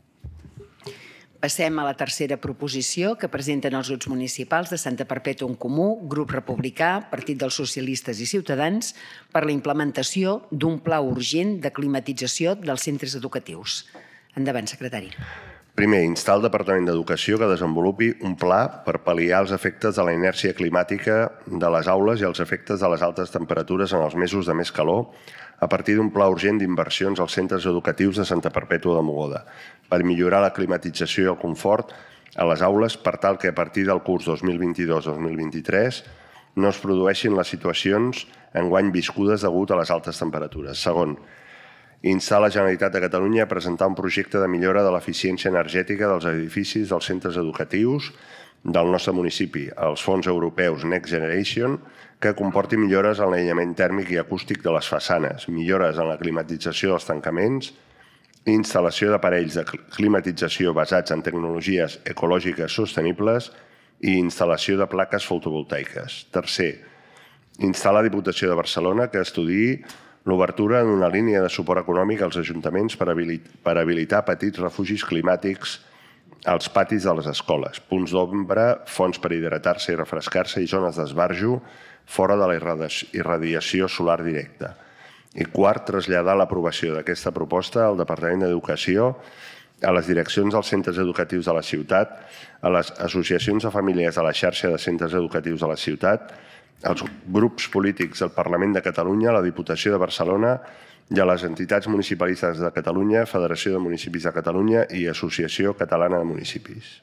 Speaker 1: Passem a la tercera proposició que presenten els grups municipals de Santa Perpètua en Comú, Grup Republicà, Partit dels Socialistes i Ciutadans per la implementació d'un pla urgent de climatització dels centres educatius. Endavant, secretari.
Speaker 5: Primer, instar el Departament d'Educació que desenvolupi un pla per pal·liar els efectes de la inèrcia climàtica de les aules i els efectes de les altes temperatures en els mesos de més calor a partir d'un pla urgent d'inversions als centres educatius de Santa Perpètua de Mogoda per millorar la climatització i el confort a les aules per tal que a partir del curs 2022-2023 no es produeixin les situacions enguany viscudes degut a les altes temperatures. Segon, instar la Generalitat de Catalunya a presentar un projecte de millora de l'eficiència energètica dels edificis dels centres educatius del nostre municipi, els fons europeus Next Generation, que comporti millores en l'aïllament tèrmic i acústic de les façanes, millores en la climatització dels tancaments, instal·lació d'aparells de climatització basats en tecnologies ecològiques sostenibles i instal·lació de plaques fotovoltaiques. Tercer, instar la Diputació de Barcelona que estudiï l'obertura d'una línia de suport econòmic als ajuntaments per habilitar petits refugis climàtics als patis de les escoles, punts d'ombra, fonts per hidratar-se i refrescar-se i zones d'esbarjo fora de la irradiació solar directa. I quart, traslladar l'aprovació d'aquesta proposta al Departament d'Educació, a les direccions dels centres educatius de la ciutat, a les associacions de famílies de la xarxa de centres educatius de la ciutat, als grups polítics del Parlament de Catalunya, a la Diputació de Barcelona i a les entitats municipalistes de Catalunya, Federació de Municipis de Catalunya i Associació Catalana de Municipis.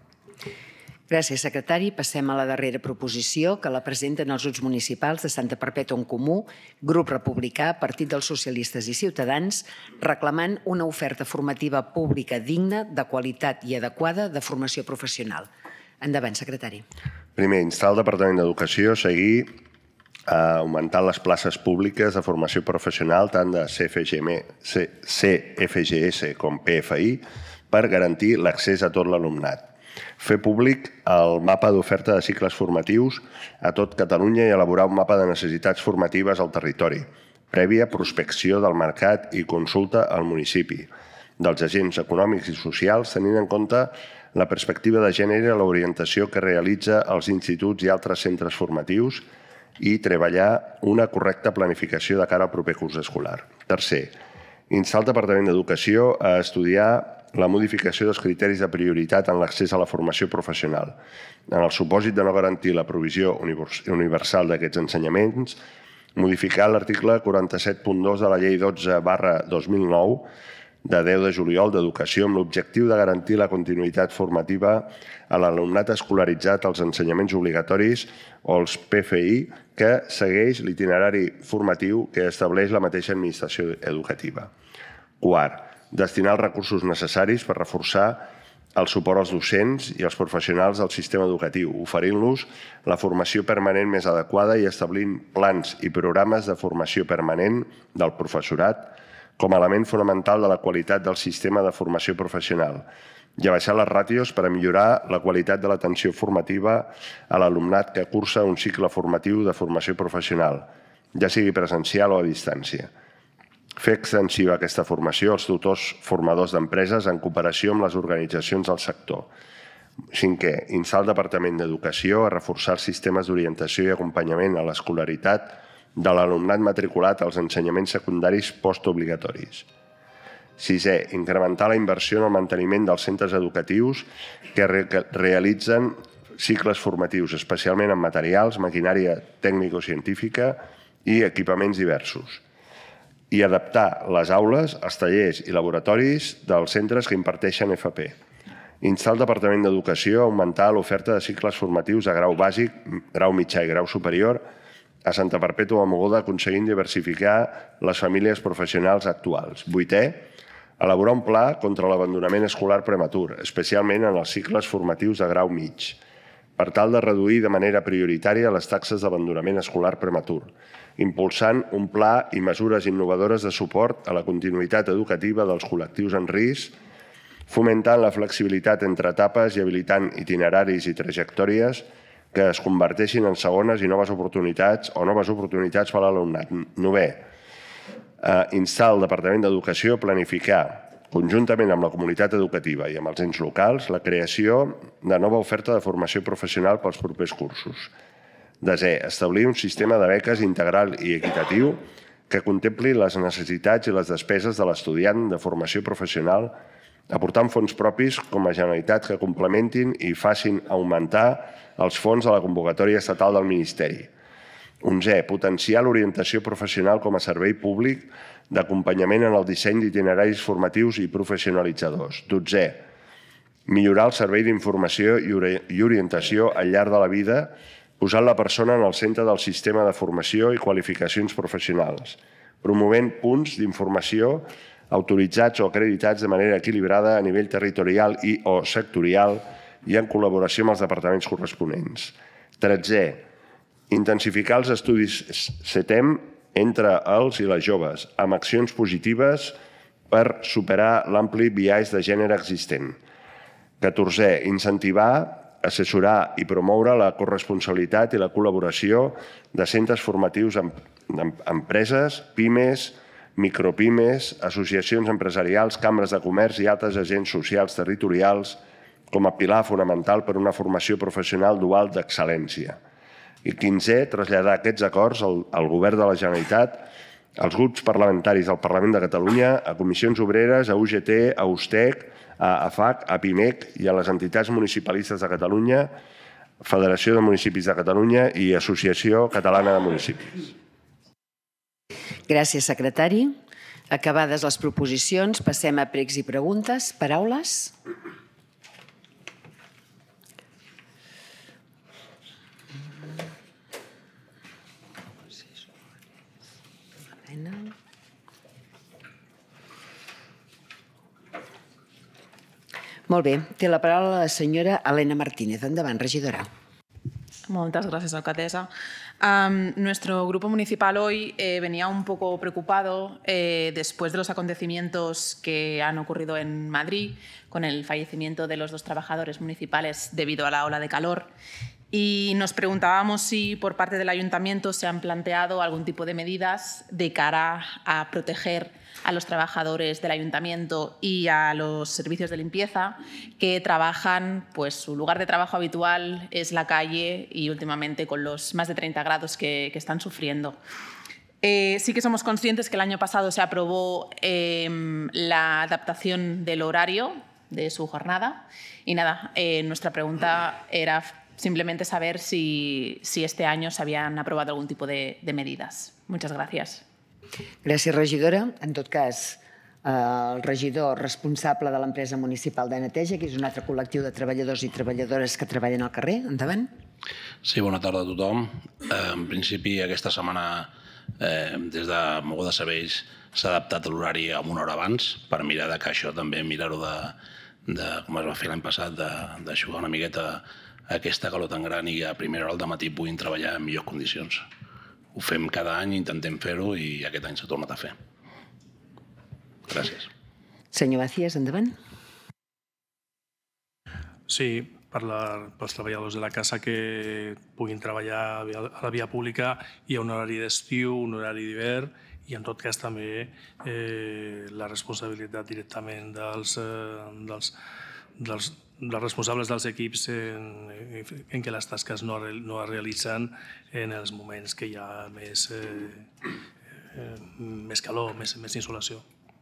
Speaker 1: Gràcies, secretari. Passem a la darrera proposició que la presenten els grups municipals de Santa Perpètua en Comú, Grup Republicà, Partit dels Socialistes i Ciutadans, reclamant una oferta formativa pública digna, de qualitat i adequada de formació professional. Endavant, secretari.
Speaker 5: Primer, instar el Departament d'Educació a seguir augmentant les places públiques de formació professional tant de CFGS com PFI per garantir l'accés a tot l'alumnat. Fer públic el mapa d'oferta de cicles formatius a tot Catalunya i elaborar un mapa de necessitats formatives al territori, prèvia prospecció del mercat i consulta al municipi, dels agents econòmics i socials, tenint en compte la perspectiva de gènere i l'orientació que realitza els instituts i altres centres formatius i treballar una correcta planificació de cara al proper curs escolar. Tercer, Instar el Departament d'Educació a estudiar la modificació dels criteris de prioritat en l'accés a la formació professional. En el supòsit de no garantir la provisió universal d'aquests ensenyaments, modificar l'article 47.2 de la Llei 12/2009 de 10 de juliol d'Educació amb l'objectiu de garantir la continuïtat formativa a l'alumnat escolaritzat als ensenyaments obligatoris o els PFI que segueix l'itinerari formatiu que estableix la mateixa administració educativa. Quart, destinar els recursos necessaris per reforçar el suport als docents i als professionals del sistema educatiu, oferint-los la formació permanent més adequada i establint plans i programes de formació permanent del professorat com a element fonamental de la qualitat del sistema de formació professional i abaixar les ràtios per a millorar la qualitat de l'atenció formativa a l'alumnat que cursa un cicle formatiu de formació professional, ja sigui presencial o a distància. Fer extensiva aquesta formació als tutors formadors d'empreses en cooperació amb les organitzacions del sector. Cinquè, instar el Departament d'Educació a reforçar els sistemes d'orientació i acompanyament a l'escolaritat de l'alumnat matriculat als ensenyaments secundaris postobligatoris. Sisè, incrementar la inversió en el manteniment dels centres educatius que realitzen cicles formatius, especialment en materials, maquinària tècnico-científica i equipaments diversos. I adaptar les aules, els tallers i laboratoris dels centres que imparteixen FP. Instar el Departament d'Educació a augmentar l'oferta de cicles formatius de grau bàsic, grau mitjà i grau superior a Santa Perpètua de Mogoda, aconseguint diversificar les famílies professionals actuals. Vuitè, elaborar un pla contra l'abandonament escolar prematur, especialment en els cicles formatius de grau mig, per tal de reduir de manera prioritària les taxes d'abandonament escolar prematur, impulsant un pla i mesures innovadores de suport a la continuïtat educativa dels col·lectius en risc, fomentant la flexibilitat entre etapes i habilitant itineraris i trajectòries que es converteixin en segones i noves oportunitats per a l'alumnat. Novè, instar el Departament d'Educació a planificar, conjuntament amb la comunitat educativa i amb els ens locals, la creació de nova oferta de formació professional pels propers cursos. Desè, establir un sistema de beques integral i equitatiu que contempli les necessitats i les despeses de l'estudiant de formació professional, aportant fons propis com a Generalitat que complementin i facin augmentar els fons de la convocatòria estatal del Ministeri. 11. Potenciar l'orientació professional com a servei públic d'acompanyament en el disseny d'itineraris formatius i professionalitzadors. 12. Millorar el servei d'informació i orientació al llarg de la vida, posant la persona en el centre del sistema de formació i qualificacions professionals, promovent punts d'informació autoritzats o acreditats de manera equilibrada a nivell territorial i o sectorial i en col·laboració amb els departaments corresponents. 13. Intensificar els estudis STEM entre els i les joves, amb accions positives per superar l'ampli biaix de gènere existent. 14. Incentivar, assessorar i promoure la corresponsabilitat i la col·laboració de centres formatius amb empreses, pimes, micropimes, associacions empresarials, cambres de comerç i altres agents socials territorials com a pilar fonamental per a una formació professional dual d'excel·lència. I 15, traslladar aquests acords al Govern de la Generalitat, als grups parlamentaris del Parlament de Catalunya, a comissions obreres, a UGT, a USTEC, a AFAC, a PIMEC i a les entitats municipalistes de Catalunya, Federació de Municipis de Catalunya i Associació Catalana de Municipis.
Speaker 1: Gràcies, secretari. Acabades les proposicions, passem a pregs i preguntes. Paraules? Molt bé. Té la paraula la senyora Elena Martínez. Endavant, regidora.
Speaker 12: Muchas gracias, alcaldesa. Nuestro grupo municipal hoy venía un poco preocupado después de los acontecimientos que han ocurrido en Madrid con el fallecimiento de los 2 trabajadores municipales debido a la ola de calor. Y nos preguntábamos si por parte del ayuntamiento se han planteado algún tipo de medidas de cara a proteger a los trabajadores del ayuntamiento y a los servicios de limpieza que trabajan, pues su lugar de trabajo habitual es la calle y últimamente con los más de 30 grados que están sufriendo. Sí que somos conscientes que el año pasado se aprobó la adaptación del horario de su jornada y nada, nuestra pregunta era simplemente saber si este año se habían aprobado algún tipo de medidas. Muchas gracias.
Speaker 1: Gràcies, regidora. En tot cas, el regidor responsable de l'empresa municipal de neteja, que és un altre col·lectiu de treballadors i treballadores que treballen al carrer. Endavant.
Speaker 13: Sí, bona tarda a tothom. En principi, aquesta setmana, des de Moguda Serveis, s'ha adaptat l'horari a una hora abans per mirar que això també, mirar-ho com es va fer l'any passat, d'aixugar una miqueta aquesta calor tan gran i a primera hora del matí puguin treballar en millors condicions. Ho fem cada any, intentem fer-ho i aquest any s'ha tornat a fer. Gràcies.
Speaker 1: Senyor Macías, endavant.
Speaker 4: Sí, pels treballadors de la casa que puguin treballar a la via pública hi ha un horari d'estiu, un horari d'hivern i en tot cas també la responsabilitat directament dels responsables dels equips en què les tasques no es realitzen en els moments que hi ha més calor, més insolació.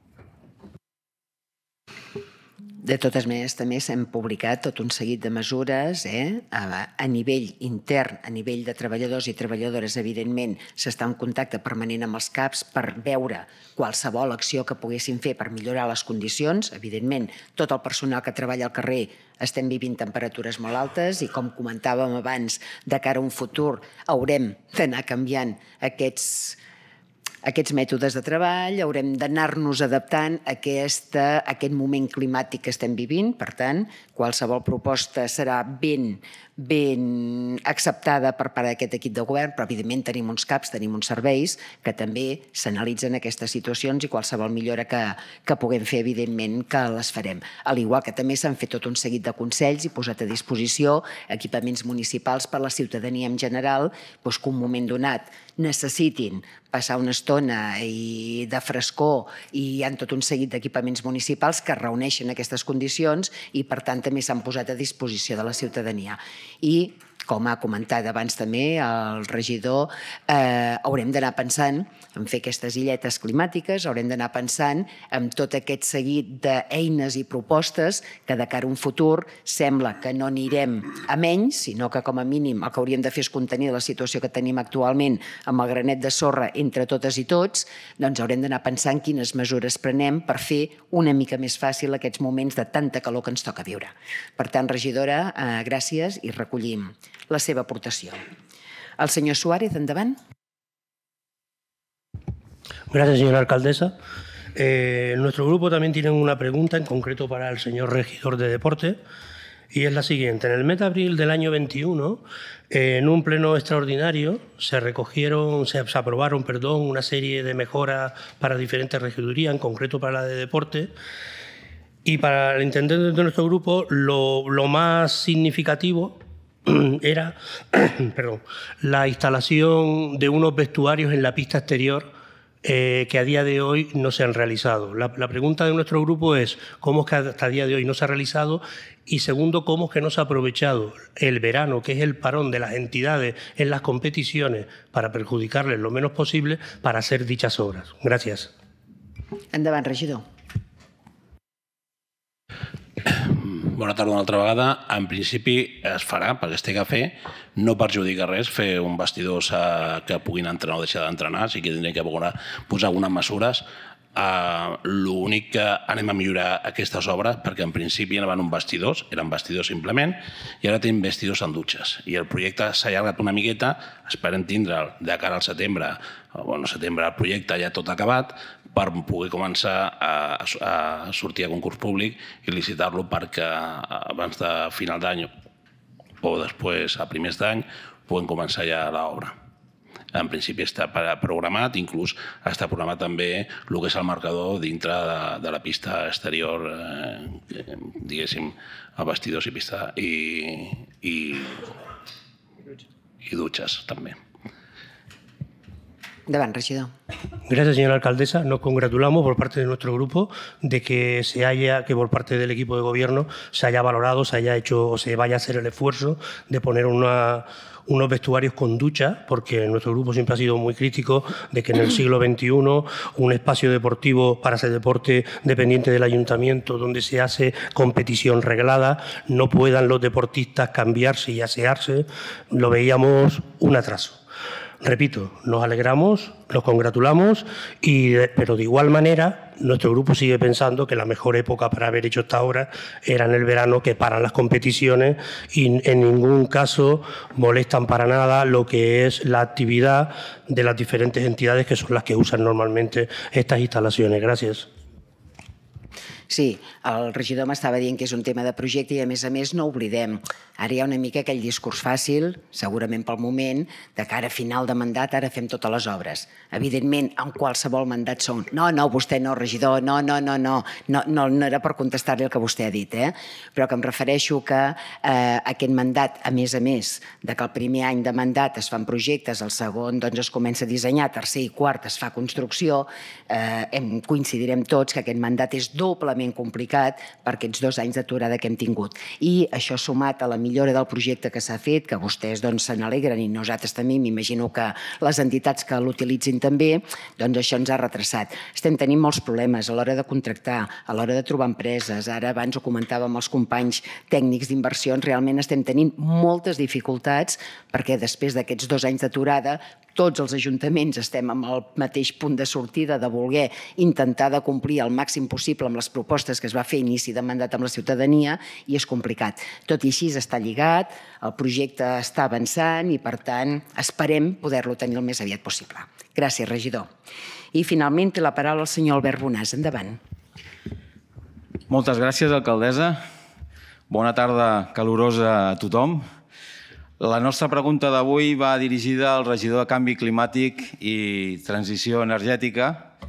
Speaker 1: De totes maneres, també s'han publicat tot un seguit de mesures a nivell intern, a nivell de treballadors i treballadores. Evidentment, s'està en contacte permanent amb els CAPs per veure qualsevol acció que poguessin fer per millorar les condicions. Evidentment, tot el personal que treballa al carrer estem vivint temperatures molt altes i, com comentàvem abans, de cara a un futur haurem d'anar canviant aquests mètodes de treball, haurem d'anar-nos adaptant a aquest moment climàtic que estem vivint. Per tant, qualsevol proposta serà ben acceptada per part d'aquest equip de govern, però evidentment tenim uns CAPs, tenim uns serveis que també s'analitzen aquestes situacions i qualsevol millora que puguem fer, evidentment, que les farem. Al igual que també s'han fet tot un seguit de consells i posat a disposició equipaments municipals per a la ciutadania en general, que un moment donat necessitin passar una estona de frescor i hi ha tot un seguit d'equipaments municipals que reuneixen aquestes condicions i, per tant, també s'han posat a disposició de la ciutadania. I, com ha comentat abans també el regidor, haurem d'anar pensant en fer aquestes illetes climàtiques, haurem d'anar pensant en tot aquest seguit d'eines i propostes que de cara a un futur sembla que no anirem a menys, sinó que com a mínim el que hauríem de fer és contenir la situació que tenim actualment amb el granet de sorra entre totes i tots, doncs haurem d'anar pensant quines mesures prenem per fer una mica més fàcil aquests moments de tanta calor que ens toca viure. Per tant, regidora, gràcies i recollim la seva aportació. El senyor Suárez, endavant.
Speaker 10: Gracias, señora alcaldesa. Nuestro grupo también tiene una pregunta en concreto para el señor regidor de deporte y es la siguiente. En el mes de abril del año 21, en un pleno extraordinario, se aprobaron una serie de mejoras para diferentes regidurías, en concreto para la de deporte. Y para el intendente de nuestro grupo, lo más significativo era la instalación de unos vestuarios en la pista exterior que a día de hoy no se han realizado. La pregunta de nuestro grupo es cómo es que hasta el día de hoy no se ha realizado y, segundo, cómo es que no se ha aprovechado el verano, que es el parón de las entidades en las competiciones, para perjudicarles lo menos posible para hacer dichas obras. Gracias.
Speaker 1: Endavant, regidor.
Speaker 13: Bona tarda una altra vegada. En principi es farà, perquè es té que fer. No perjudica res fer un vestidors que puguin entrenar o deixar d'entrenar, sí que tindrem que posar algunes mesures. L'únic que anem a millorar aquestes obres, perquè en principi eren vestidors simplement, i ara tenim vestidors en dutxes. I el projecte s'ha allargat una miqueta, esperem tindre'l de cara al setembre, el projecte ja tot acabat, per poder començar a sortir a concurs públic i licitar-lo perquè abans de final d'any o després a primers d'any puguem començar ja l'obra. En principi està programat, inclús està programat també el que és el marcador dintre de la pista exterior, diguéssim, a vestidors i pista i dutxes també.
Speaker 1: Endavant, regidor.
Speaker 10: Gracias, señora alcaldesa. Nos congratulamos por parte de nuestro grupo de que por parte del equipo de gobierno se haya valorado, se haya hecho o se vaya a hacer el esfuerzo de poner unos vestuarios con ducha, porque nuestro grupo siempre ha sido muy crítico de que en el siglo XXI un espacio deportivo para ese deporte dependiente del ayuntamiento, donde se hace competición reglada, no puedan los deportistas cambiarse y asearse, lo veíamos un atraso. Repito, nos alegramos, nos congratulamos, pero de igual manera nuestro grupo sigue pensando que la mejor época para haber hecho esta obra era en el verano, que paran las competiciones y en ningún caso molestan para nada lo que es la actividad de las diferentes entidades que son las que usan normalmente estas instalaciones. Gracias.
Speaker 1: Sí, el regidor m'estava dient que és un tema de projecte i, a més, no oblidem. Ara hi ha una mica aquell discurs fàcil, segurament pel moment, de que ara a final de mandat ara fem totes les obres. Evidentment, en qualsevol mandat són no, vostè no, regidor, no era per contestar-li el que vostè ha dit, però que em refereixo que aquest mandat, a més, de que el primer any de mandat es fan projectes, el segon es comença a dissenyar, tercer i quart es fa construcció, coincidirem tots que aquest mandat és doblement complicat per aquests 2 anys d'aturada que hem tingut. I això sumat a la millora del projecte que s'ha fet, que vostès se n'alegren i nosaltres també, m'imagino que les entitats que l'utilitzin també, doncs això ens ha retrasat. Estem tenint molts problemes a l'hora de contractar, a l'hora de trobar empreses. Ara abans ho comentàvem els companys tècnics d'inversions, realment estem tenint moltes dificultats perquè després d'aquests 2 anys d'aturada tots els ajuntaments estem amb el mateix punt de sortida de voler intentar de complir el màxim possible amb les propostes que es va fer a inici de mandat amb la ciutadania i és complicat. Tot i així està lligat, el projecte està avançant i, per tant, esperem poder-lo tenir el més aviat possible. Gràcies, regidor. I, finalment, té la paraula el senyor Albert Bonàs. Endavant.
Speaker 14: Moltes gràcies, alcaldessa. Bona tarda calorosa a tothom. La nostra pregunta d'avui va dirigida al regidor de Canvi Climàtic i Transició Energètica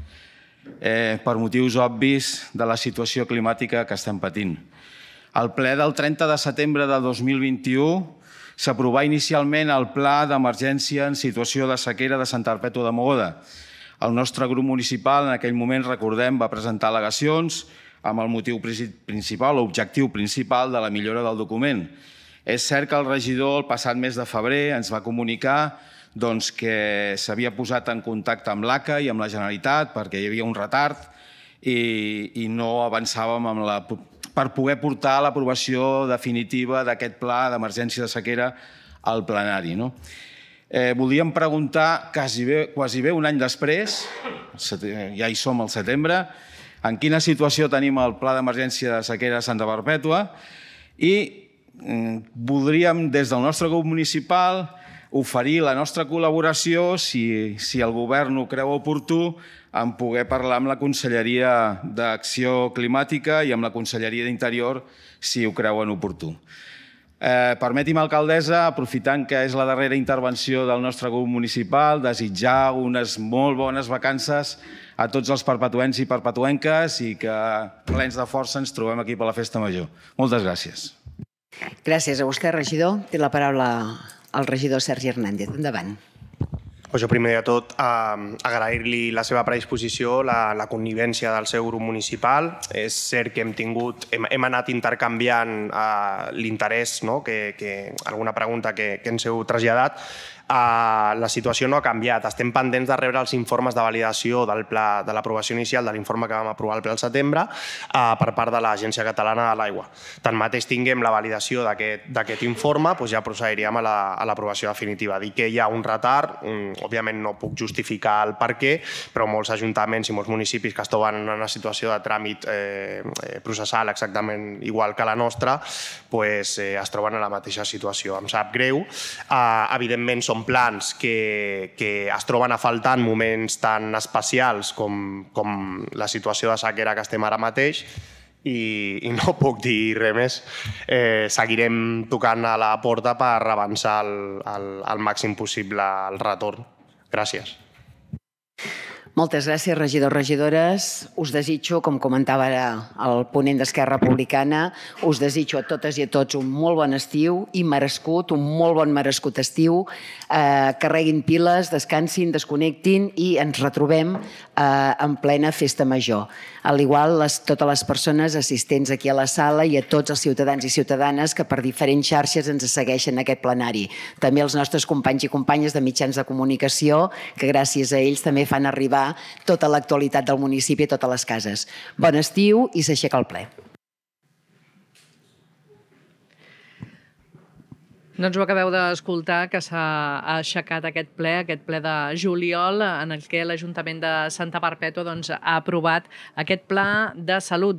Speaker 14: per motius obvis de la situació climàtica que estem patint. Al ple del 30 de setembre de 2021 s'aprovà inicialment el Pla d'Emergència en situació de sequera de Sant Perpètua de Mogoda. El nostre grup municipal en aquell moment, recordem, va presentar al·legacions amb el motiu principal, l'objectiu principal de la millora del document. És cert que el regidor el passat mes de febrer ens va comunicar que s'havia posat en contacte amb l'ACA i amb la Generalitat perquè hi havia un retard i no avançàvem per poder portar l'aprovació definitiva d'aquest pla d'emergència de sequera al plenari. Volíem preguntar, quasi bé un any després, ja hi som al setembre, en quina situació tenim el pla d'emergència de sequera a Santa Perpètua i voldríem, des del nostre grup municipal, oferir la nostra col·laboració, si el govern ho creu oportú, en poder parlar amb la Conselleria d'Acció Climàtica i amb la Conselleria d'Interior, si ho creuen oportú. Permeti'm, alcaldessa, aprofitant que és la darrera intervenció del nostre grup municipal, desitjar unes molt bones vacances a tots els perpetuens i perpetuenques i que, plens de força, ens trobem aquí per la Festa Major. Moltes gràcies.
Speaker 1: Gràcies a vostè, regidor. Té la paraula el regidor Sergi Hernández. Endavant.
Speaker 7: Jo primer de tot agrair-li la seva predisposició, la connivència del seu grup municipal. És cert que hem anat intercanviant l'interès, alguna pregunta que ens heu traslladat. La situació no ha canviat. Estem pendents de rebre els informes de validació de l'aprovació inicial de l'informe que vam aprovar al ple al setembre per part de l'Agència Catalana de l'Aigua. Tanmateix tinguem la validació d'aquest informe, ja procediríem a l'aprovació definitiva. Dir que hi ha un retard, òbviament no puc justificar el per què, però molts ajuntaments i molts municipis que es troben en una situació de tràmit processal exactament igual que la nostra, es troben en la mateixa situació. Em sap greu. Evidentment, són plans que es troben a faltar en moments tan especials com la situació de sequera que estem ara mateix i no puc dir res més. Seguirem tocant a la porta per avançar al màxim possible el retorn. Gràcies.
Speaker 1: Moltes gràcies, regidors, regidores. Us desitjo, com comentava ara el ponent d'Esquerra Republicana, us desitjo a totes i a tots un molt bon estiu i merescut, un molt bon merescut estiu. Carreguin piles, descansin, desconnectin i ens retrobem en plena festa major. Al igual totes les persones assistents aquí a la sala i a tots els ciutadans i ciutadanes que per diferents xarxes ens segueixen en aquest plenari. També els nostres companys i companyes de mitjans de comunicació, que gràcies a ells també fan arribar tota l'actualitat del municipi a totes les cases. Bon estiu i s'aixeca el ple.
Speaker 2: Doncs ho acabeu d'escoltar, que s'ha aixecat aquest ple de juliol, en el que l'Ajuntament de Santa Perpètua ha aprovat aquest Pla de Salut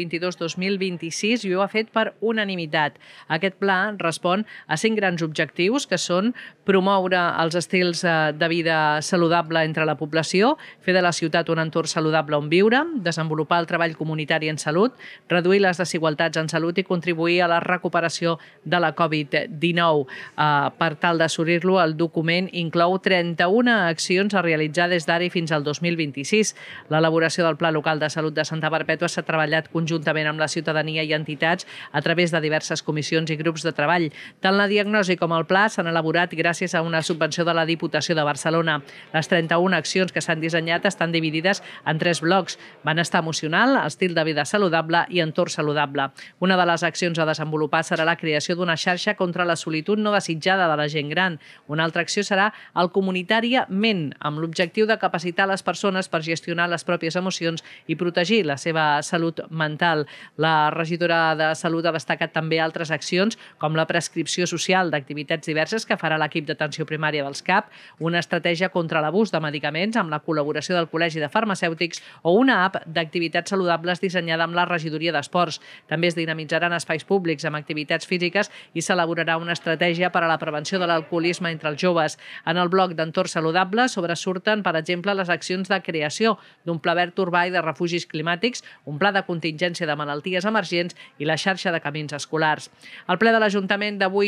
Speaker 2: 2022-2026 i ho ha fet per unanimitat. Aquest pla respon a 5 grans objectius, que són promoure els estils de vida saludable entre la població, fer de la ciutat un entorn saludable on viure, desenvolupar el treball comunitari en salut, reduir les desigualtats en salut i contribuir a la recuperació de la Covid-19. Per tal d'assolir-lo, el document inclou 31 accions a realitzar des d'ara i fins al 2026. L'elaboració del Pla Local de Salut de Santa Perpètua s'ha treballat conjuntament amb la ciutadania i entitats a través de diverses comissions i grups de treball. Tant la diagnosi com el pla s'han elaborat gràcies a una subvenció de la Diputació de Barcelona. Les 31 accions que s'han dissenyat estan dividides en 3 blocs: benestar emocional, estil de vida saludable i entorn saludable. Una de les accions a desenvolupar serà la creació d'una xarxa contra la solitud no desitjada de la gent gran. Una altra acció serà el comunitàriament, amb l'objectiu de capacitar les persones per gestionar les pròpies emocions i protegir la seva salut mental. La regidora de Salut ha destacat també altres accions, com la prescripció social d'activitats diverses que farà l'equip d'atenció primària dels CAP, una estratègia contra l'abús de medicaments amb la col·laboració del Col·legi de Farmacèutics o una app d'activitats saludables dissenyada amb la regidoria d'Esports. També es dinamitzaran espais públics amb activitats físiques i s'elaborarà una estratègia per a la prevenció de l'alcoholisme entre els joves. En el bloc d'entorn saludable sobresurten, per exemple, les accions de creació d'un pla verd urbà i de refugis climàtics, un pla de contingència de malalties emergents i la xarxa de camins escolars. El ple de l'Ajuntament d'avui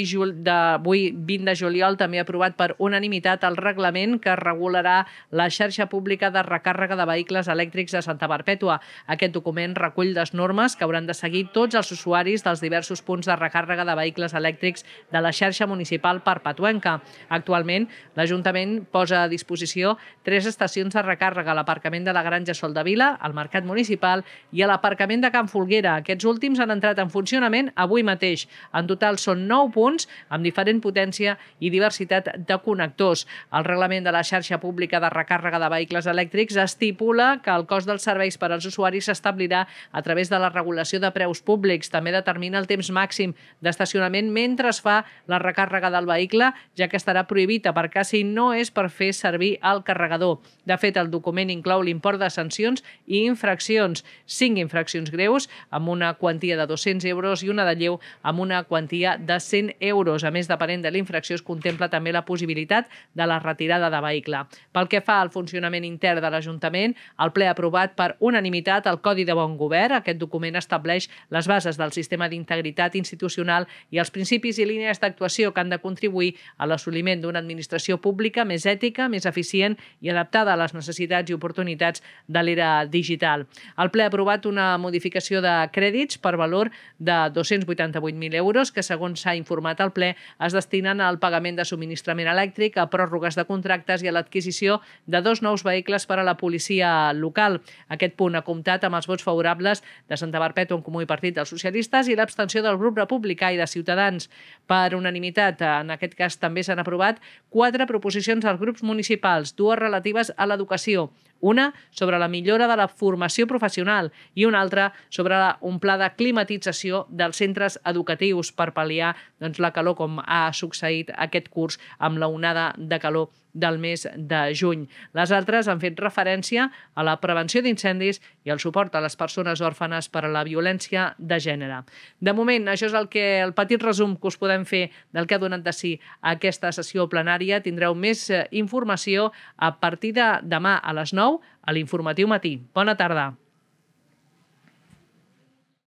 Speaker 2: 20 de juliol també ha aprovat per unanimitat el reglament que regularà la xarxa pública de recàrrega de vehicles elèctrics de Santa Perpètua. Aquest document recull les normes que hauran de seguir tots els usuaris dels diversos punts de recàrrega de vehicles elèctrics de la xarxa municipal perpetuenca. Actualment, l'Ajuntament posa a disposició 3 estacions de recàrrega a l'aparcament de la Granja Soldevila, al Mercat Municipal i a l'aparcament de Can Folguera. Aquests últims han entrat en funcionament avui mateix. En total són 9 punts amb diferent potència i diversitat de connectors. El reglament de la xarxa pública de recàrrega de vehicles elèctrics estipula que el cost dels serveis per als usuaris s'establirà a través de la regulació de preus públics. També determina el temps màxim d'estacionament mentre es fa la recàrrega del vehicle, ja que estarà prohibit aparcar si no és per fer servir el carregador. De fet, el document inclou l'import de sancions i infraccions. 5 infraccions greus amb una quantia de 200 euros i una de lleu amb una quantia de 100 euros. A més, depenent de l'infracció, es contempla també la possibilitat de la retirada de vehicle. Pel que fa al funcionament intern de l'Ajuntament, el ple ha aprovat per unanimitat el Codi de Bon Govern. Aquest document estableix les bases del sistema d'integritat institucional i els principis i línies d'actuació que han de contribuir a l'assoliment d'una administració pública més ètica, més eficient i adaptada a les necessitats i oportunitats de l'era digital. El ple ha aprovat una modificació de crèdits per valor de 288.000 euros que, segons s'ha informat al ple, es destinen al pagament de subministrament elèctric, a pròrrogues de contractes i a l'adquisició de 2 nous vehicles per a la policia local. Aquest punt ha comptat amb els vots favorables de Santa Perpètua en Comú i Partit dels Socialistes i l'abstenció del grup republicà i de Ciutadans. Per unanimitat, en aquest cas també s'han aprovat 4 proposicions als grups municipals, 2 relatives a l'educació, una sobre la millora de la formació professional i una altra sobre un pla de climatització dels centres educatius per pal·liar la calor, com ha succeït aquest curs amb la onada de calor del mes de juny. Les altres han fet referència a la prevenció d'incendis i al suport a les persones òrfanes per a la violència de gènere. De moment, això és el petit resum que us podem fer del que ha donat de si aquesta sessió plenària. Tindreu més informació a partir de demà a les 9 a l'Informatiu Matí. Bona tarda.